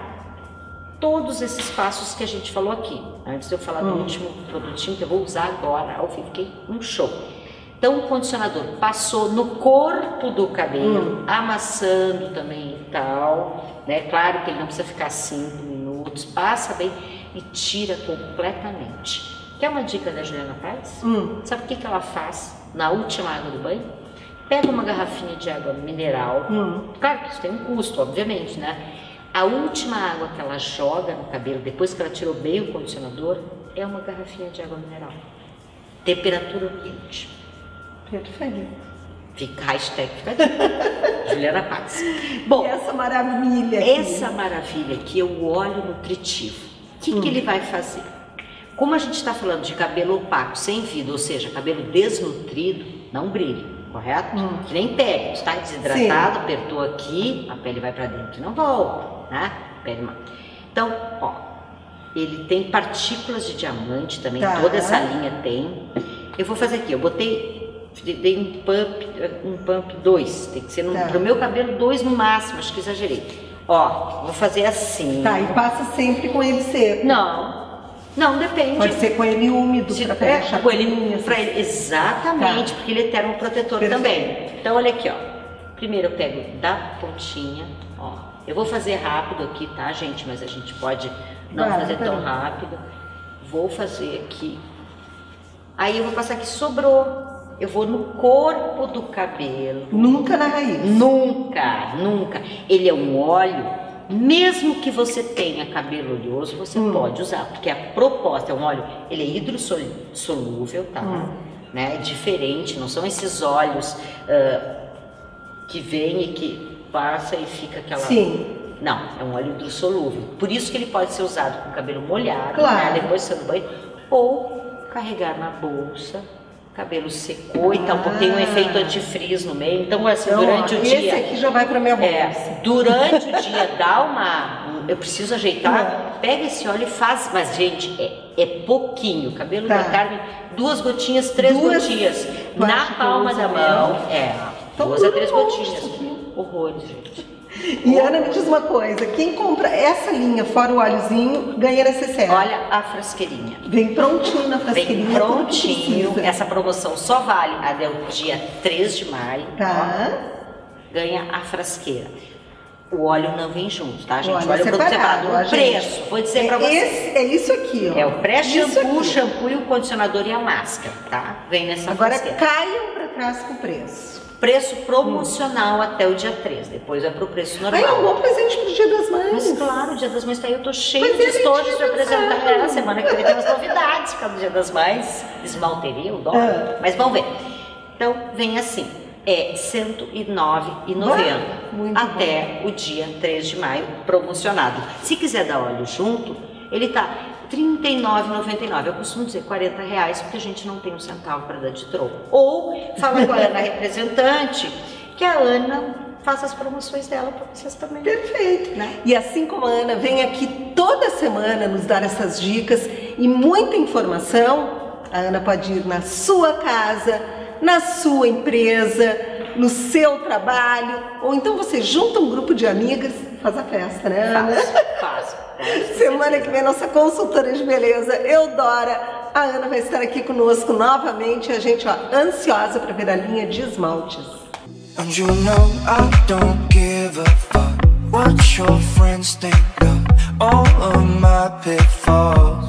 todos esses passos que a gente falou aqui. Antes de eu falar hum. do último produtinho que eu vou usar agora, ao vivo, que é um show. Então o condicionador passou no corpo do cabelo, hum. amassando também e tal, né? Claro que ele não precisa ficar cinco minutos, passa bem e tira completamente. Quer uma dica da Juliana Paz? Hum. Sabe o que, que ela faz na última água do banho? Pega uma garrafinha de água mineral, hum. claro que isso tem um custo, obviamente, né? A última água que ela joga no cabelo, depois que ela tirou bem o condicionador, é uma garrafinha de água mineral. Temperatura ambiente. Perfeito. Fica, hashtag fica Juliana Paz. Bom, e essa maravilha aqui? Essa maravilha aqui é o óleo nutritivo. O que, hum. que ele vai fazer? Como a gente está falando de cabelo opaco, sem vida, ou seja, cabelo desnutrido, não brilha, correto? Hum. Que nem pele, está desidratado, Sim. apertou aqui, a pele vai para dentro e não volta, né? Pele. Então, ó, ele tem partículas de diamante também, tá. toda essa linha tem. Eu vou fazer aqui, eu botei, dei um pump, um pump dois, tem que ser no, tá. pro meu cabelo dois no máximo, acho que exagerei. Ó, vou fazer assim. Tá, e passa sempre com ele seco? Não. Não, depende. Pode ser com ele úmido, Se, pra é, deixar com ele, pra ele Exatamente, tá. porque ele é termoprotetor Perfeito. também. Então, olha aqui, ó. Primeiro eu pego da pontinha, ó. Eu vou fazer rápido aqui, tá, gente? Mas a gente pode não claro, fazer tão rápido. Vou fazer aqui. Aí eu vou passar aqui, sobrou. Eu vou no corpo do cabelo. Nunca na raiz? Nunca, nunca. Ele é um óleo. Mesmo que você tenha cabelo oleoso, você hum. pode usar, porque a proposta é um óleo, ele é hidrossolúvel, tá? Hum. Né? É diferente, não são esses óleos uh, que vem e que passa e fica aquela... Sim. Não, é um óleo hidrossolúvel. Por isso que ele pode ser usado com o cabelo molhado, claro. né? Depois de sair do banho, ou carregar na bolsa, O cabelo secou, então Ah. tem um efeito antifrizz no meio. Então, assim, Então, durante ó, o esse dia. aqui já vai pra minha bolsa. É, durante o dia dá uma. Eu preciso ajeitar, pega esse óleo e faz. Mas, gente, é, é pouquinho. O cabelo Tá. da Carmen, duas gotinhas, três Duas? gotinhas. Tu Na acha que palma eu da uso mão. mesmo? É, Então, duas a tudo três bom, gotinhas. isso aqui. Horrores, gente. E Ana, me diz uma coisa, quem compra essa linha, fora o óleozinho, ganha necessaire. Olha a frasqueirinha. Vem prontinho na frasqueirinha. Vem tudo que prontinho. precisa. Essa promoção só vale até o dia três de maio. Tá. Ó, ganha a frasqueira. O óleo não vem junto, tá, gente? Olha, O óleo é produto separado, separado. ó, O gente. preço, vou dizer É pra vocês. esse- é isso aqui, ó. É o pré-shampoo, Isso o aqui. shampoo e o condicionador e a máscara, tá? Vem nessa Agora frasqueira. caiam pra trás com o preço. Preço promocional até o dia três, depois é pro preço normal. Aí é um bom presente pro Dia das Mães. Mas claro, o Dia das Mães tá aí, eu tô cheio Pois de é, estojos gente, pra apresentar. pensando. É, a semana que vem tem umas novidades por causa do Dia das Mães. Esmalteria, eu dou. Ah. Mas vamos ver. Então, vem assim. É cento e nove reais e noventa centavos Ah, muito até o dia três de maio, promocionado. Se quiser dar óleo junto, ele tá trinta e nove reais e noventa e nove centavos. Eu costumo dizer quarenta reais, porque a gente não tem um centavo para dar de troco. Ou fala com a Ana representante, que a Ana faça as promoções dela para vocês também. Perfeito. Né? E assim como a Ana vem aqui toda semana nos dar essas dicas e muita informação, a Ana pode ir na sua casa, na sua empresa, no seu trabalho, ou então você junta um grupo de amigas e faz a festa, né, Ana? Faço, faço. Semana que vem, nossa consultora de beleza, Eudora, a Ana vai estar aqui conosco novamente, a gente, ó, ansiosa para ver a linha de esmaltes. And you know I don't give a fuck what your friends think of all of my pitfalls.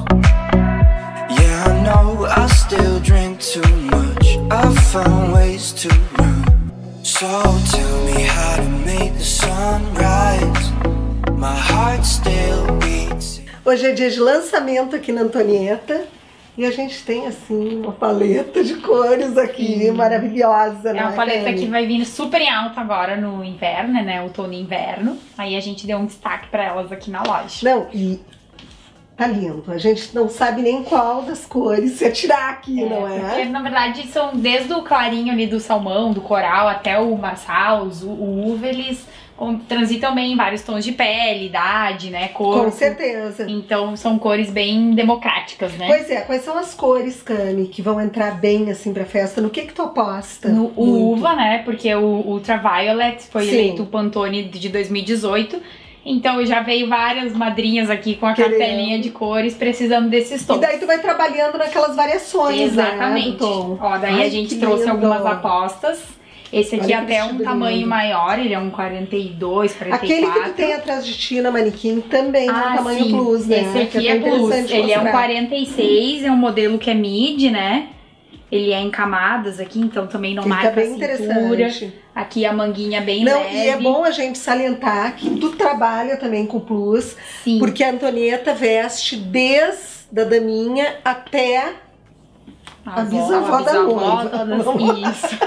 Yeah, I know I still drink too much, I found ways to run. So tell me how to make the sun rise. My heart still beats. Hoje é dia de lançamento aqui na Antonieta e a gente tem assim uma paleta de cores aqui. Sim. Maravilhosa, né? É uma paleta que vai vir super em alta agora no inverno, né? Outono e inverno. Aí a gente deu um destaque pra elas aqui na loja. Não, e tá lindo. A gente não sabe nem qual das cores se atirar aqui, é, não é? Porque, na verdade, são desde o clarinho ali do salmão, do coral, até o marçal, o, o uva, eles transitam bem em vários tons de pele, idade, né, cor. Com certeza. Então são cores bem democráticas, né? Pois é, quais são as cores, Cami, que vão entrar bem assim pra festa? No que que tu aposta? No o uva, né, porque o Ultraviolet foi Sim. eleito o Pantone de dois mil e dezoito. Então já veio várias madrinhas aqui com a Querendo. cartelinha de cores precisando desses tons. E daí tu vai trabalhando naquelas variações, exatamente, né, do tom. Ó, daí Ai, a gente que trouxe lindo. algumas apostas. Esse aqui Olha que até é um vestido tamanho lindo. maior, ele é um quarenta e dois, quarenta e quatro. Aquele que tu tem atrás de ti na manequim também ah, é um tamanho sim. plus, né? Esse aqui que é, é plus, interessante ele é um mostrar. quarenta e seis, é um modelo que é mid, né? Ele é em camadas aqui, então também não Fica marca bem a cintura. interessante. Aqui a manguinha bem Não, leve. e é bom a gente salientar que tu trabalha também com plus, Sim. porque a Antonieta veste desde a daminha até a bisavó da noiva. Isso.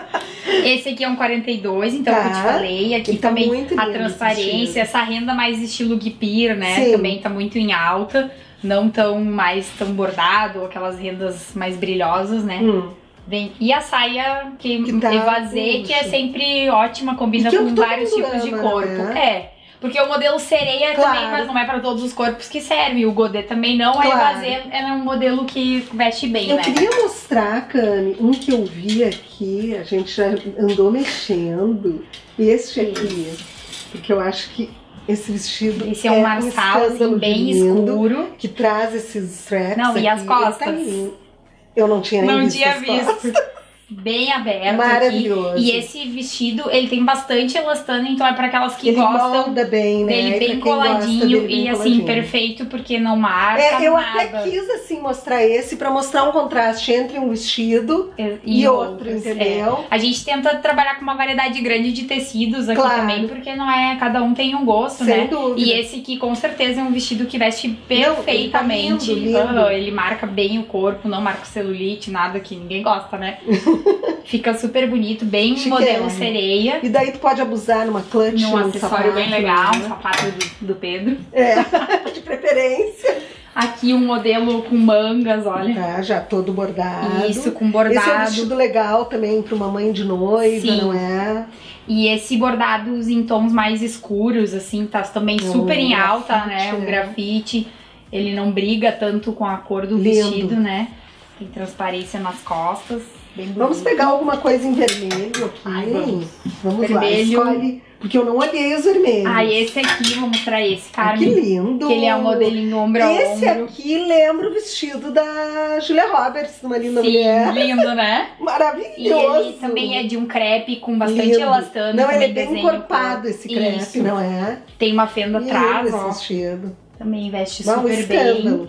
Esse aqui é um quarenta e dois, então Tá. eu te falei. Aqui Ele tá também muito a lindo esse transparência, vestido. essa renda mais estilo guipir, né? Sim. Também tá muito em alta. Não tão mais tão bordado, aquelas rendas mais brilhosas, né? Hum. Vem. E a saia que, Que tá evasê, que é luxo. sempre ótima, combina E que é o com que todo vários mundo tipos de ama, corpo. né? É. Porque o modelo sereia Claro. também, mas não é pra todos os corpos que serve. O godê também não. Claro. A evasê é um modelo que veste bem, Eu né? queria mostrar, Cami, um que eu vi aqui, a gente já andou mexendo, este aqui, porque eu acho que esse vestido Esse é um marçal, escândalo assim, bem de lindo, escuro. que traz esses straps Não, e as aqui. costas? Ele tá lindo. Eu não tinha nem Não visto tinha as visto. costas. Bem aberto Maravilhoso. aqui. E esse vestido, ele tem bastante elastano, então é para aquelas que Ele gostam molda bem, né? dele E pra bem quem gosta coladinho dele bem e assim, coladinho. perfeito, porque não marca É, eu nada. até quis assim mostrar esse pra mostrar um contraste entre um vestido E, e outro, outros, entendeu? é. A gente tenta trabalhar com uma variedade grande de tecidos aqui Claro. também, porque não é, cada um tem um gosto, Sem né? dúvida. E esse aqui com certeza é um vestido que veste Não, ele tá perfeitamente. lindo, lindo. Aham, ele marca bem o corpo, não marca celulite, nada que ninguém gosta, né? Fica super bonito, bem Chiquérrimo. modelo sereia. E daí tu pode abusar numa clutch, Num num acessório sapato, bem legal, um né? sapato do, do Pedro. É, de preferência. Aqui um modelo com mangas, olha. Tá, já todo bordado. Isso, com bordado. Esse é um vestido legal também para uma mãe de noiva, Sim. não é? E esse bordados em tons mais escuros, assim, tá também é super um em alta, grafite, né? Um grafite. Ele não briga tanto com a cor do Lindo. vestido, né? Tem transparência nas costas. Bem vamos pegar alguma coisa em vermelho aqui. Ai, vamos vamos vermelho. lá, escolhe. Porque eu não olhei os vermelhos. Ah, esse aqui, vou mostrar esse, Carmen. Que lindo! Que ele é um modelinho ombro a Esse ombro. aqui lembra o vestido da Julia Roberts, uma linda Sim, mulher. lindo, né? Maravilhoso! E ele também é de um crepe com bastante lindo. elastano. Não, ele é bem encorpado esse crepe, Isso. não é? Tem uma fenda atrás, esse ó. vestido. Também veste Não, super um bem.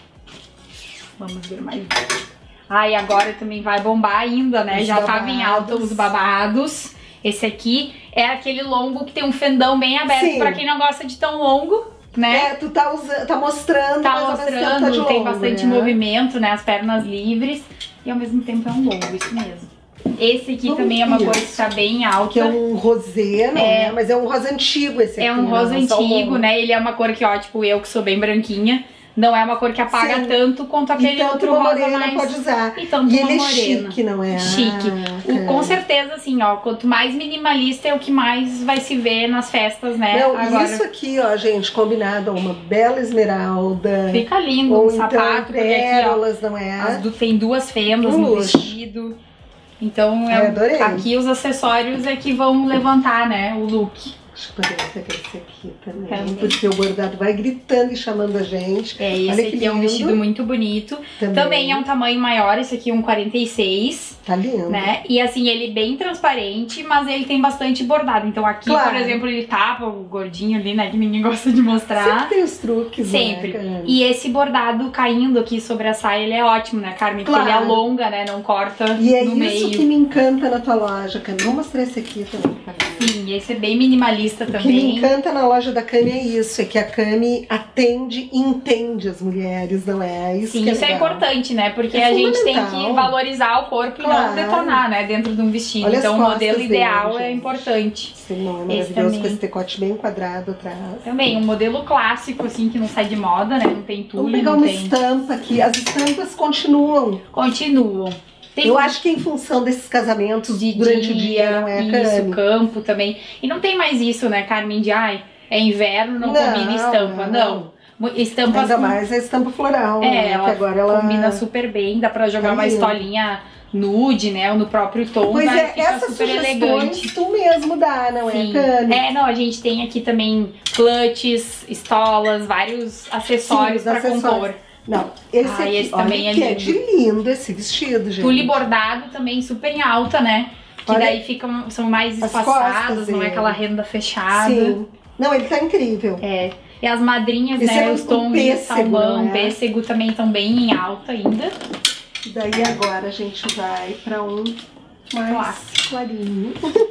Vamos ver mais. Ah, e agora também vai bombar ainda, né? Os Já babados. tava em alta os babados. Esse aqui é aquele longo que tem um fendão bem aberto. Sim. Pra quem não gosta de tão longo, né? É, tu tá, usando, tá mostrando, tá mas mostrando, tá de tem longo, bastante né? movimento, né? As pernas livres. E ao mesmo tempo é um longo, isso mesmo. Esse aqui Vamos também é uma coisa que tá bem alta. Que é um rosé, não é? é? Mas é um rosa antigo esse aqui. É um rosa antigo, né? Ele é uma cor que, ó, tipo, eu que sou bem branquinha, não é uma cor que apaga Sim. tanto quanto aquele tanto outro uma rosa morena mais... pode usar. E tanto e uma ele morena. é chique, não é? Chique. Ah, o, com certeza, assim, ó, quanto mais minimalista é o que mais vai se ver nas festas, né? Não, Agora... isso aqui, ó, gente, combinado, uma bela esmeralda. Fica lindo, ou um então sapato, pérolas, porque aqui, ó, não é? as do, tem duas fendas um no luxo. vestido. Então, é, adorei. aqui os acessórios é que vão levantar, né, o look. Acho que poderia ser esse aqui também, também, porque o bordado vai gritando e chamando a gente. É, esse Olha aqui que é um vestido muito bonito. Também. também é um tamanho maior, esse aqui é um quarenta e seis. Tá lindo. Né? E assim, ele bem transparente, mas ele tem bastante bordado. Então aqui, claro. por exemplo, ele tapa o gordinho ali, né, que ninguém gosta de mostrar. Sempre tem os truques, Sempre. Né, e esse bordado caindo aqui sobre a saia, ele é ótimo, né, Carmen? Claro. Porque ele alonga, né, não corta e é no meio. isso que me encanta na tua loja, Carmen. Vou mostrar esse aqui também, Carmen. Sim, esse é bem minimalista o também. O que me encanta na loja da Cami é isso, é que a Cami atende e entende as mulheres, não é? Isso Sim, que é isso legal. é importante, né? Porque é a gente tem que valorizar o corpo claro. e não detonar, né? Dentro de um vestido. Olha então o modelo ideal dele, é importante. Sim, não, é maravilhoso com esse decote bem quadrado atrás. Também, um modelo clássico, assim, que não sai de moda, né? Não tem tule, Vamos pegar não uma tem... estampa aqui. As estampas continuam. Continuam. Tem eu acho que em função desses casamentos de durante dia, o dia, não é, isso, Carmen? campo também. E não tem mais isso, né, Carmen, de ai, é inverno, não, não combina estampa. Não. não. Estampas Ainda com... mais a estampa floral, é, né? ela, que agora ela combina super bem, dá pra jogar tá uma estolinha nude, né, ou no próprio tom, pois vai, é, fica essas super elegante. Tu mesmo dá, não Sim. é, Cami? É, não, a gente tem aqui também clutches, estolas, vários acessórios Sim, pra acessórios. compor. Não, esse, ah, aqui, esse também é que lindo. é de lindo esse vestido, gente. Tule bordado também super em alta, né? Que Olha, daí ficam, são mais espaçados, não é aquela renda fechada. Sim. Não, ele tá incrível. É. E as madrinhas, esse né? é os tons de salmão, é? pêssego também estão bem em alta ainda. E daí agora a gente vai pra um mais Clássico. clarinho.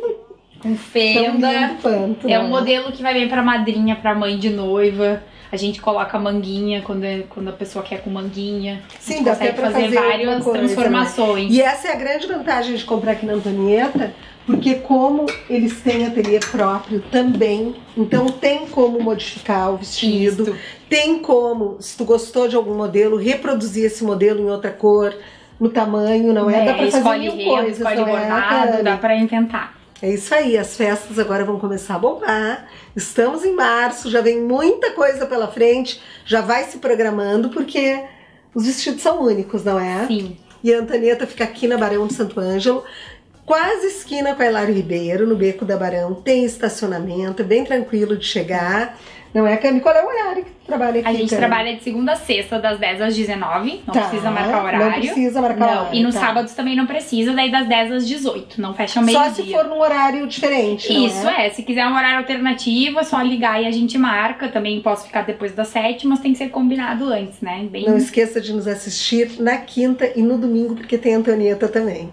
Com fenda. Panto, é né? um modelo que vai bem pra madrinha, pra mãe de noiva. A gente coloca manguinha quando, é, quando a pessoa quer com manguinha. Sim, dá consegue pra fazer, fazer várias coisa, transformações. Né? E essa é a grande vantagem de comprar aqui na Antonieta, porque como eles têm ateliê próprio também, então tem como modificar o vestido, Isto. tem como, se tu gostou de algum modelo, reproduzir esse modelo em outra cor, no tamanho, não é? é dá pra fazer mil renda, coisas, escolhe não bordado, é? dá pra inventar. É isso aí, as festas agora vão começar a bombar. Estamos em março, já vem muita coisa pela frente, já vai se programando, porque os vestidos são únicos, não é? Sim. E a Antonieta fica aqui na Barão de Santo Ângelo, quase esquina com a Hilário Ribeiro, no Beco da Barão. Tem estacionamento, é bem tranquilo de chegar. Não é, Cami? Qual é o horário que tu trabalha aqui, A gente Cami? trabalha de segunda a sexta, das dez às dezenove. Não tá, precisa marcar horário. Não precisa marcar não. horário. E nos tá. sábados também não precisa, daí das dez às dezoito. Não fecha meio-dia. Só se for num horário diferente, não Isso, é? é. Se quiser um horário alternativo, é só ligar e a gente marca. Também posso ficar depois das sete, mas tem que ser combinado antes, né? Bem... Não esqueça de nos assistir na quinta e no domingo, porque tem a Antonieta também.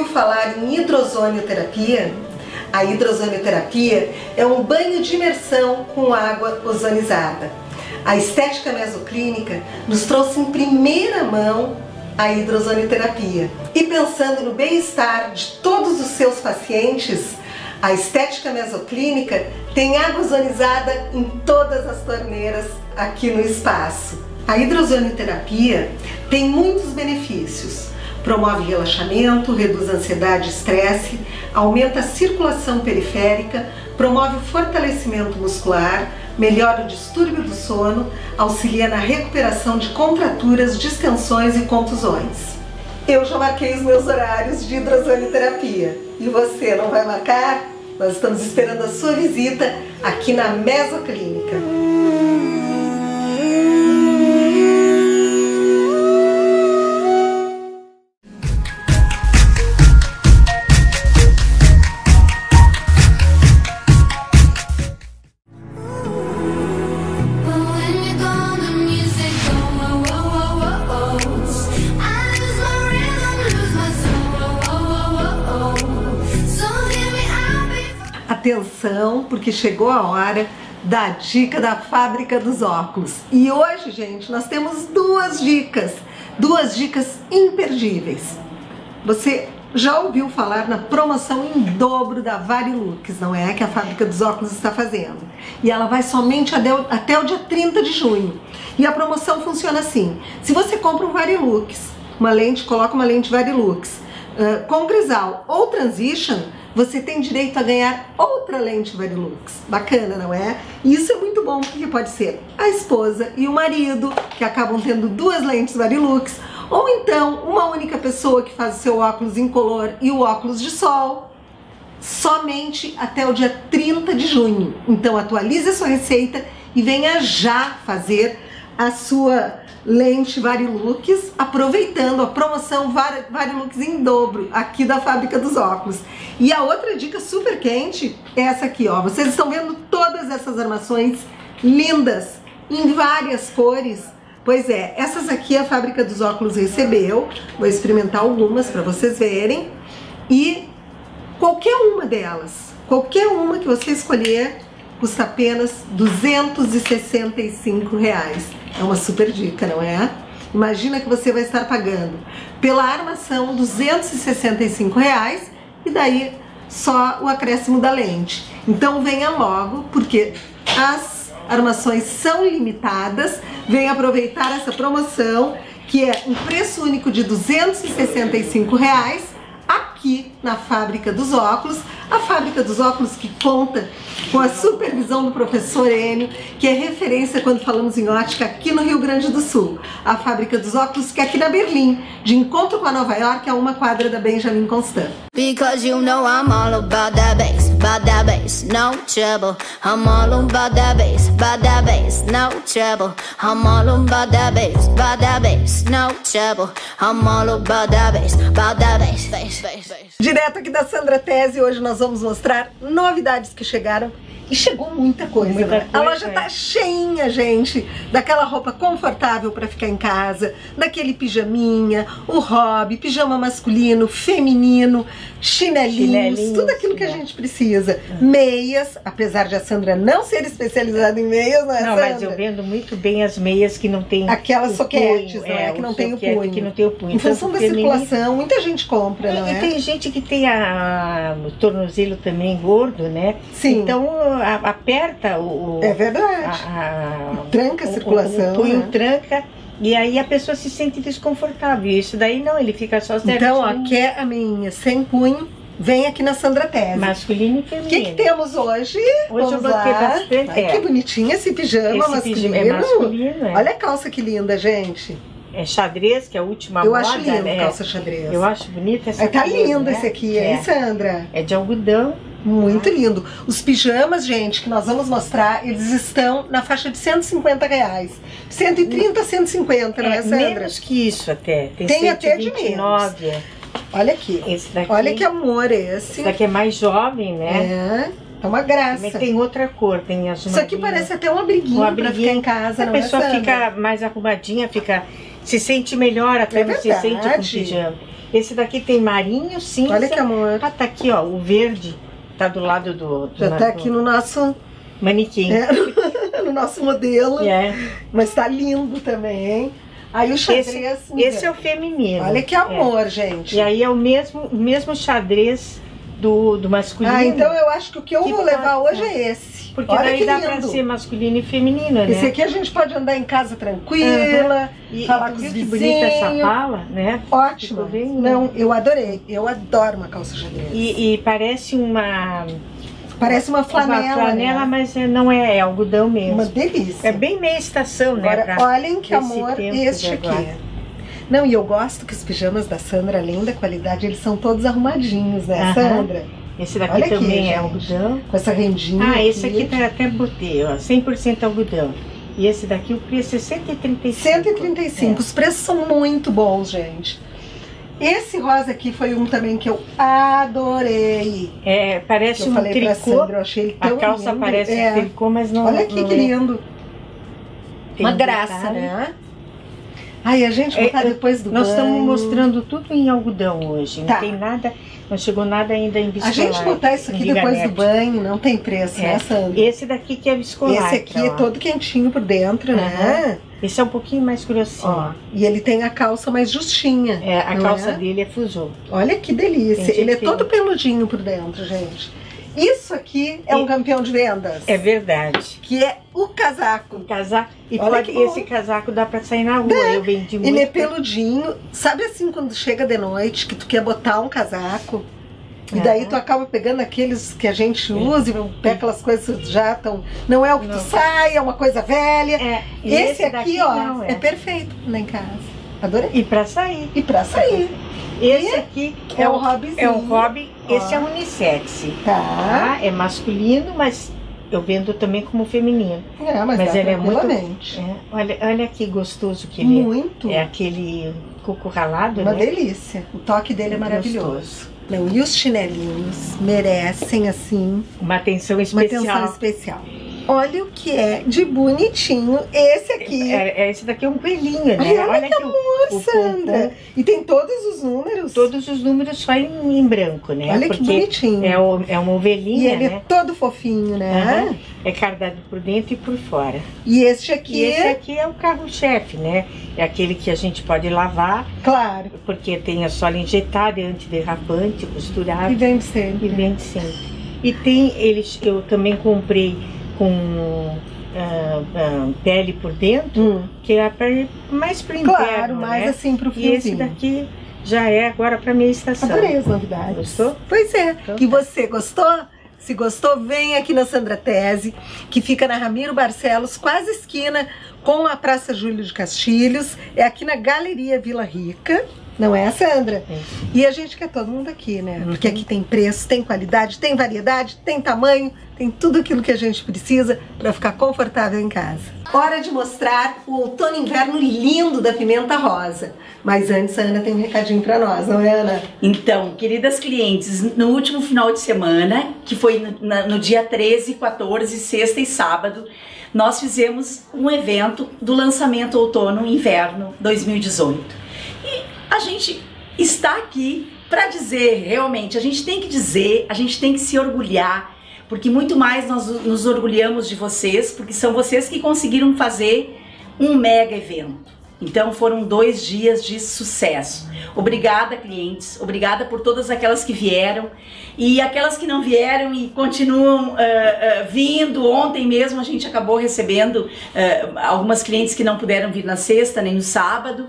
ouviu falar em hidrozonioterapia? A hidrozonioterapia é um banho de imersão com água ozonizada. A estética mesoclínica nos trouxe em primeira mão a hidrozonioterapia. E pensando no bem-estar de todos os seus pacientes, a estética mesoclínica tem água ozonizada em todas as torneiras aqui no espaço. A hidrozonioterapia tem muitos benefícios. Promove relaxamento, reduz ansiedade e estresse, aumenta a circulação periférica, promove o fortalecimento muscular, melhora o distúrbio do sono, auxilia na recuperação de contraturas, distensões e contusões. Eu já marquei os meus horários de hidrozonioterapia. E você não vai marcar? Nós estamos esperando a sua visita aqui na Mesoclínica. Atenção, porque chegou a hora da dica da Fábrica dos Óculos. E hoje, gente, nós temos duas dicas, duas dicas imperdíveis. Você já ouviu falar na promoção em dobro da Varilux, não é? Que a Fábrica dos Óculos está fazendo. E ela vai somente até o dia trinta de junho. E a promoção funciona assim: se você compra um Varilux, uma lente, coloca uma lente Varilux, uh, com Crisal ou Transition, você tem direito a ganhar outra lente Varilux. Bacana, não é? E isso é muito bom porque pode ser a esposa e o marido que acabam tendo duas lentes Varilux, ou então uma única pessoa que faz o seu óculos incolor e o óculos de sol, somente até o dia trinta de junho. Então atualize a sua receita e venha já fazer a sua lente Varilux, aproveitando a promoção Varilux em dobro aqui da Fábrica dos Óculos. E a outra dica super quente é essa aqui, ó. Vocês estão vendo todas essas armações lindas, em várias cores. Pois é, essas aqui a Fábrica dos Óculos recebeu. Vou experimentar algumas para vocês verem. E qualquer uma delas, qualquer uma que você escolher, custa apenas duzentos e sessenta e cinco reais. É uma super dica, não é? Imagina que você vai estar pagando pela armação duzentos e sessenta e cinco reais e daí só o acréscimo da lente. Então venha logo, porque as armações são limitadas. Venha aproveitar essa promoção, que é um preço único de duzentos e sessenta e cinco reais aqui na Fábrica dos Óculos. A Fábrica dos Óculos que conta com a supervisão do professor Enio, que é referência quando falamos em ótica aqui no Rio Grande do Sul. A Fábrica dos Óculos que é aqui na Berlim, de encontro com a Nova York, a uma quadra da Benjamin Constant. Because you know I'm all about that bass, about that bass, no trouble. I'm all about that bass, about that bass, no trouble. I'm all about that bass, about that bass, no trouble. I'm all about that bass, about that bass, bass, bass, bass. Direto aqui da Sandra Tese, hoje nós vamos mostrar novidades que chegaram. E chegou muita coisa, muita né? coisa, a loja tá é. cheinha, gente, daquela roupa confortável para ficar em casa, daquele pijaminha, o hobby, pijama masculino, feminino, chinelinhos, chinelinhos tudo aquilo que a gente precisa. Uhum. Meias, apesar de a Sandra não ser especializada em meias, não é, Não, Sandra? mas eu vendo muito bem as meias que não tem aquelas soquetes, punho, não é? é, Que não tem o punho. Que não tem o punho. Em função da circulação, muita gente compra, não e, é? E tem gente que tem a, o tornozelo também gordo, né? Sim. Então a, aperta o... É verdade. A, a, tranca a o, circulação. O, o punho né? tranca e aí a pessoa se sente desconfortável. Isso daí não, ele fica só certinho. Então, ó, quer a meinha sem punho, vem aqui na Sandra Tese. Masculino e feminino. O que, que temos hoje? Hoje Vamos eu botei lá. bastante. Ai, que bonitinho esse pijama esse masculino. Pijama é masculino é. Olha a calça que linda, gente. É xadrez, que é a última eu moda. Eu acho lindo né? calça xadrez. Eu acho bonita essa Ai, tá coisa, lindo né? esse aqui, é. hein, Sandra? É de algodão. Muito lindo. Os pijamas, gente, que nós vamos mostrar, eles estão na faixa de cento e cinquenta reais. cento e trinta, cento e cinquenta, não é, Sandra? Menos que isso até. Tem, Tem até de menos. Olha aqui. Esse daqui, olha que amor esse. Esse daqui é mais jovem, né? É. É uma graça. Também tem outra cor, tem azul. Isso aqui parece até um abriguinho, um abriguinho pra ficar em casa, a não pessoa é, fica mais arrumadinha, fica, se sente melhor, até é se sente com pijama. Esse daqui tem marinho, cinza. Olha que amor. Ah, tá aqui, ó, o verde tá do lado do... do Já tá aqui no nosso... manequim. É, no nosso modelo. É. Mas tá lindo também, hein? Aí o xadrez... Esse, esse é o feminino. Olha que amor, é. gente. E aí é o mesmo, mesmo xadrez do, do masculino. Ah, então eu acho que o que eu que vou levar passa. hoje é esse. Porque Olha daí que dá lindo. pra ser masculino e feminino, né? Esse aqui a gente pode andar em casa tranquila, uhum. e, falar e com os viu que vizinhos. bonita essa pala, né? Ótimo. Bem, Não, eu adorei. Eu adoro uma calça xadrez. E, e parece uma... Parece uma flanela, Uma flanela, né? mas não é, é algodão mesmo. Uma delícia. É bem meia estação, Agora, né? Pra olhem que amor tempo este de aqui. agora. Não, e eu gosto que os pijamas da Sandra, além da qualidade, eles são todos arrumadinhos, né, Aham. Sandra? Esse daqui Olha também aqui, é gente. algodão. Com essa rendinha. Ah, esse aqui tá até botei, ó, cem por cento algodão. E esse daqui o preço é cento e trinta e cinco. cento e trinta e cinco. É. Os preços são muito bons, gente. Esse rosa aqui foi um também que eu adorei. É, parece eu um falei tricô. Pra Sandra, eu achei ele tão A calça lindo. parece é. um tricô, mas não. Olha aqui não que é. lindo. Tem Uma um graça, detalhe. né? Ai, a gente botar É, depois do Nós banho. estamos mostrando tudo em algodão hoje. Tá. Não tem nada, não chegou nada ainda em A viscolar. gente botar isso aqui depois do banho, não tem preço, É. né, Sandra? Esse daqui que é viscolar. Esse aqui é todo quentinho por dentro, né? Esse é um pouquinho mais grossinho. Ó, e ele tem a calça mais justinha. É, a não calça é? dele é fusô. Olha que delícia. Tem Ele é gente todo que- peludinho por dentro, gente. Isso aqui é um E- campeão de vendas. É verdade. Que é o casaco. O casaco. E Olha pode, que bom. esse casaco dá pra sair na rua. Eu vendi muito. Ele é peludinho. Sabe assim, quando chega de noite, que tu quer botar um casaco, e daí Aham. tu acaba pegando aqueles que a gente usa e pega aquelas coisas que já estão... Não é o que Não. tu sai, é uma coisa velha. É, e Esse, esse aqui, daqui ó, não é. é. perfeito lá em casa. Adorei. E pra sair. E pra sair. Esse aqui é o hobbyzinho. É um hobby. Ó. Esse é unissex. Tá. Tá? É masculino, mas eu vendo também como feminino. É, mas, dá ele é muito. tranquilamente. É, olha, olha que gostoso que ele Muito. é. É aquele coco ralado, Uma né? delícia. O toque dele é Muito maravilhoso. gostoso. Não, e os chinelinhos merecem, assim, Uma atenção uma especial. atenção especial. Olha o que é de bonitinho esse aqui. É, é, esse daqui é um coelhinho, né? Ai, olha que o- amor, o Sandra. pompom- E tem todos os números. Todos os números só em, em branco, né? Olha que Porque bonitinho. É, o- é uma E ovelhinha, ele né? é todo fofinho, né? Aham. É cardado por dentro e por fora. E este aqui E esse é... aqui é o carro-chefe, né? É aquele que a gente pode lavar, Claro. porque tem a sola injetada, é antiderrapante, costurado. E vem sempre. E vende sempre. E tem eles, eu também comprei com ah, ah, pele por dentro, Hum. que é pra, mais pro Claro, inverno, mais né? assim pro E esse friozinho. daqui já é agora pra minha estação. Adorei as novidades. Gostou? Pois é. Então E tá. você gostou? Se gostou, vem aqui na Sandra Tese, que fica na Ramiro Barcelos, quase esquina com a Praça Júlio de Castilhos. É aqui na Galeria Vila Rica. Não é, Sandra? É. E a gente quer todo mundo aqui, né? Porque aqui tem preço, tem qualidade, tem variedade, tem tamanho, tem tudo aquilo que a gente precisa para ficar confortável em casa. Hora de mostrar o outono e inverno lindo da pimenta rosa. Mas antes a Ana tem um recadinho para nós, não é, Ana? Então, queridas clientes, no último final de semana, que foi no, na- no dia treze, quatorze, sexta e sábado, nós fizemos um evento do lançamento outono e inverno dois mil e dezoito. E a gente está aqui para dizer, realmente, a gente tem que dizer, a gente tem que se orgulhar, porque muito mais nós nos orgulhamos de vocês, porque são vocês que conseguiram fazer um mega evento. Então foram dois dias de sucesso. Obrigada, clientes, obrigada por todas aquelas que vieram e aquelas que não vieram e continuam uh, uh, vindo. Ontem mesmo a gente acabou recebendo uh, algumas clientes que não puderam vir na sexta nem no sábado.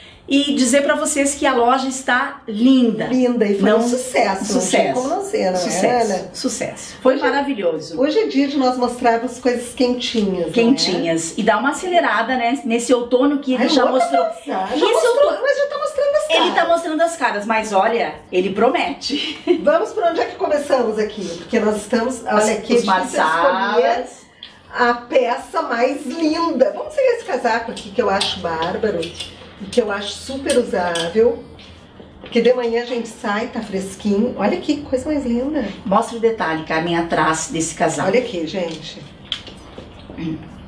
E dizer para vocês que a loja está linda. Linda, e foi Não, um sucesso. Sucesso. Não tinha como não ser, não sucesso. é, Ana? Sucesso. Foi Hoje- maravilhoso. Hoje é dia de nós mostrarmos coisas quentinhas. Quentinhas. E dá uma acelerada, né? Nesse outono que ele Ai, já louca mostrou. pra dançar. Já Esse mostrou, outono- mas já tá mostrando as caras. Ele tá mostrando as caras, mas olha, ele promete. Vamos para onde é que começamos aqui? Porque nós estamos. Olha As- aqui, os a gente precisa escolher marsalas. a peça mais linda. Vamos ver esse casaco aqui que eu acho bárbaro e que eu acho super usável. Porque de manhã a gente sai, tá fresquinho. Olha que coisa mais linda. Mostra o detalhe, Carmen, atrás desse casaco. Olha aqui, gente.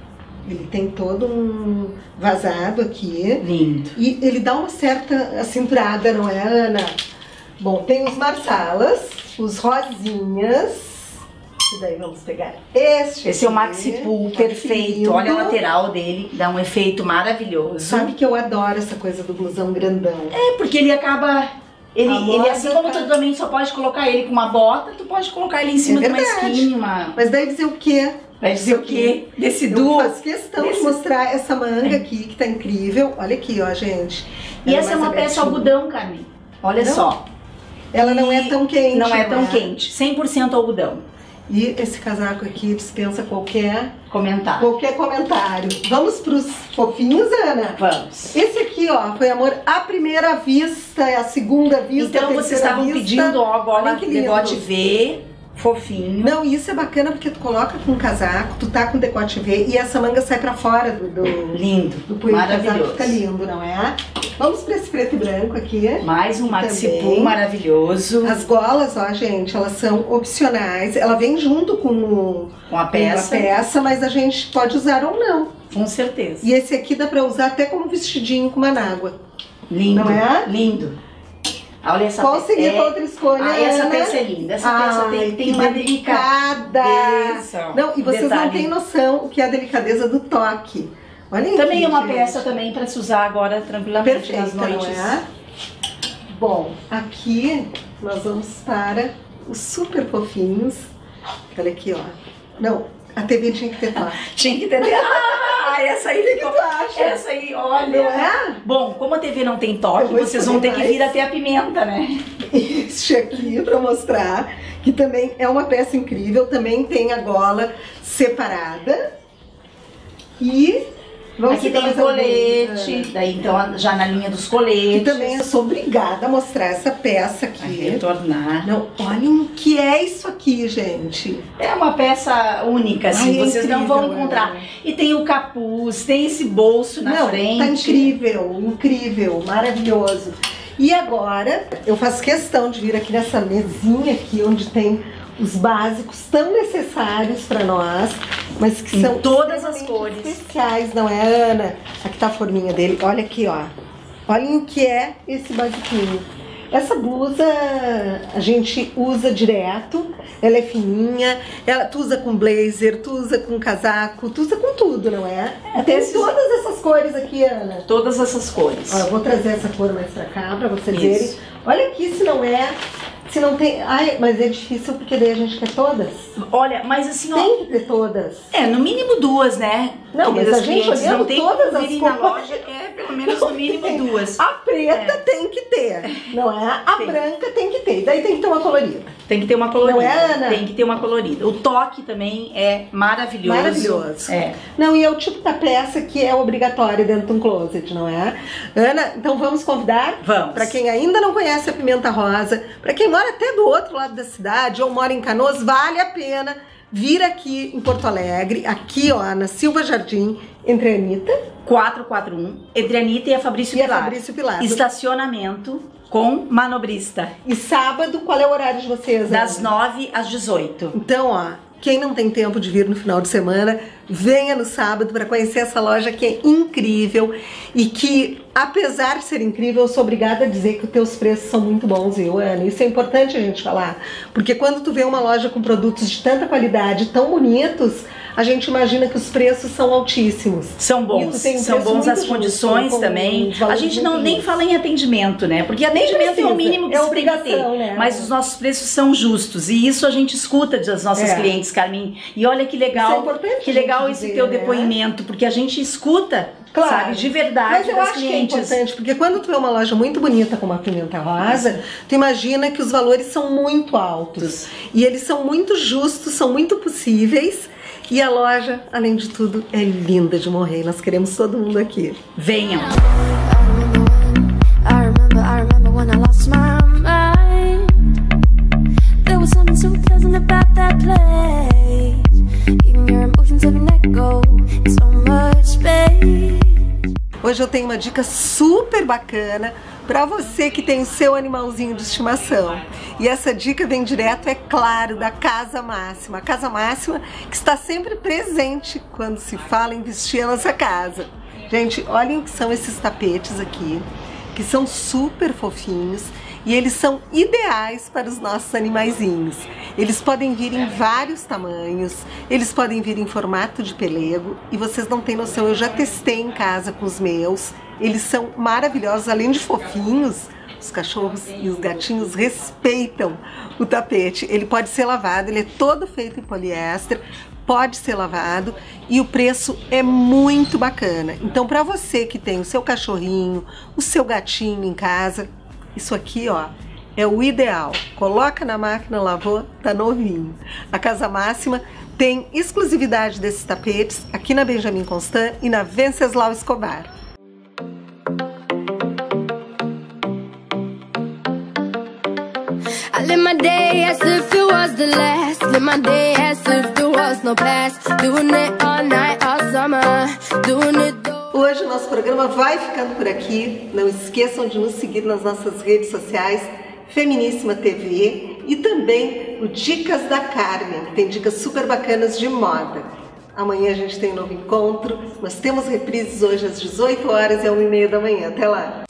Ele tem todo um vazado aqui. Lindo. E ele dá uma certa cinturada, não é, Ana? Bom, tem os marsalas, os rosinhas. E daí vamos pegar este. Esse é o Maxi Pool, perfeito. Olha a lateral dele, dá um efeito maravilhoso. Sabe que eu adoro essa coisa do blusão grandão. É, porque ele acaba... Ele, ele assim como tu também só pode colocar ele com uma bota, tu pode colocar ele em cima é de uma skin, uma... Mas daí dizer o quê? Vai dizer o quê? Desse duo. Eu faço questão Desse... de mostrar essa manga aqui, que tá incrível. Olha aqui, ó, gente. E ela essa é uma peça algodão, Carmen. Olha não. só. Ela não é tão quente. Não é tão é? quente. cem por cento algodão. E esse casaco aqui dispensa qualquer comentário. Qualquer comentário. Vamos pros fofinhos, Ana? Vamos. Esse aqui, ó, foi amor à primeira vista, é a segunda vista. Então vocês estavam vista. pedindo, ó, agora decote V, fofinho. Não, isso é bacana porque tu coloca com um casaco, tu tá com decote V e essa manga sai pra fora do... do lindo, do punho maravilhoso. Do casaco, fica lindo, não é? Vamos pra esse preto e branco aqui. Mais um Maxi Pool maravilhoso. As golas, ó, gente, elas são opcionais. Ela vem junto com, o, com a peça. Com a peça, mas a gente pode usar ou não. Com certeza. E esse aqui dá pra usar até como vestidinho com uma nágua. Lindo, não é? Lindo. Olha essa Qual peça. seria é... a outra escolha? Ah, essa Ana? peça é linda. Essa Ai, peça tem, tem uma delicada. delicadeza. Não, e vocês Detalhe. não têm noção o que é a delicadeza do toque. Olha também aqui, é uma gente. peça também para se usar agora tranquilamente Perfeita, nas noites. Não é? Bom, aqui nós vamos para os super fofinhos. Olha aqui, ó. Não, a T V tinha que ter toque. Tinha que ter toque. Ah, essa aí ficou. O que tu acha? Essa aí, olha. Não é? Bom, como a T V não tem toque, vocês vão ter mais. que vir até a pimenta, né? Este aqui para mostrar que também é uma peça incrível. Também tem a gola separada. E vamos aqui tem o colete, alguns. Daí então já na linha dos coletes. E também eu sou obrigada a mostrar essa peça aqui. Vai retornar. Não, olhem o que é isso aqui, gente. É uma peça única, assim, Ai, vocês é incrível, não vão encontrar. É. E tem o capuz, tem esse bolso na não, frente. Tá incrível, incrível, maravilhoso. E agora eu faço questão de vir aqui nessa mesinha aqui, onde tem os básicos tão necessários para nós, mas que são em todas as cores especiais, não é, Ana? Aqui tá a forminha dele, olha aqui, ó. Olhem o que é esse basiquinho. Essa blusa a gente usa direto, ela é fininha, ela, tu usa com blazer, tu usa com casaco, tu usa com tudo, não é? é tem esses... todas essas cores aqui, Ana. Todas essas cores. Ó, eu vou trazer essa cor mais pra cá, pra vocês Isso. verem. Olha aqui se não é... Se não tem... Ai, mas é difícil porque daí a gente quer todas. Olha, mas assim, ó... Tem que ter todas. É, no mínimo duas, né? Não, mas a gente olhando não tem todas as cores. Na loja, é pelo menos no mínimo duas. A preta é. tem que ter, não é? A tem. branca tem que ter. Daí tem que ter uma colorida. Tem que ter uma colorida. Não é, Ana? Tem que ter uma colorida. O toque também é maravilhoso. Maravilhoso. É. Não, e é o tipo da peça que é obrigatória dentro de um closet, não é? Ana, então vamos convidar? Vamos. Pra quem ainda não conhece a Pimenta Rosa, pra quem mora até do outro lado da cidade ou mora em Canoas, vale a pena vir aqui em Porto Alegre, aqui ó, na Silva Jardim, entre a Anitta. quatrocentos e quarenta e um, entre a Anitta e a Fabrício e Pilar. A Fabrício Pilar. Estacionamento com manobrista. E sábado, qual é o horário de vocês? Das Ana? nove às dezoito. Então, ó, quem não tem tempo de vir no final de semana, venha no sábado para conhecer essa loja que é incrível e que, apesar de ser incrível, eu sou obrigada a dizer que os teus preços são muito bons, viu, Ana? Isso é importante a gente falar, porque quando tu vê uma loja com produtos de tanta qualidade, tão bonitos, a gente imagina que os preços são altíssimos. São bons, um são bons as condições justo, também. A gente não nem fala em atendimento, né? Porque atendimento é o mínimo que é se tem que ter. Né? Mas os nossos preços são justos e isso a gente escuta das nossas é. clientes, Carmen. E olha que legal, isso é que legal esse dizer, teu né? depoimento, porque a gente escuta, claro, sabe, de verdade. Mas eu das acho clientes. que é importante, porque quando tu vê uma loja muito bonita como a Pimenta Rosa, tu imagina que os valores são muito altos. E eles são muito justos, são muito possíveis. E a loja, além de tudo, é linda de morrer. Nós queremos todo mundo aqui. Venham! Hoje eu tenho uma dica super bacana para você que tem o seu animalzinho de estimação. E essa dica vem direto, é claro, da Casa Máxima. A Casa Máxima que está sempre presente quando se fala em vestir a nossa casa. Gente, olhem o que são esses tapetes aqui, que são super fofinhos. E eles são ideais para os nossos animaizinhos. Eles podem vir em vários tamanhos, eles podem vir em formato de pelego, e vocês não têm noção, eu já testei em casa com os meus. Eles são maravilhosos, além de fofinhos, os cachorros e os gatinhos respeitam o tapete. Ele pode ser lavado, ele é todo feito em poliéster, pode ser lavado e o preço é muito bacana. Então, para você que tem o seu cachorrinho, o seu gatinho em casa, isso aqui, ó, é o ideal. Coloca na máquina, lavou, tá novinho. A Casa Máxima tem exclusividade desses tapetes aqui na Benjamin Constant e na Venceslau Escobar. I live my day as if it was the last. Live my day as if there was no past. Doing it all night, all summer. Doing it. Hoje o nosso programa vai ficando por aqui. Não esqueçam de nos seguir nas nossas redes sociais, Feminíssima T V, e também o Dicas da Carmen, que tem dicas super bacanas de moda. Amanhã a gente tem um novo encontro. Nós temos reprises hoje às dezoito horas e à uma e meia da manhã. Até lá!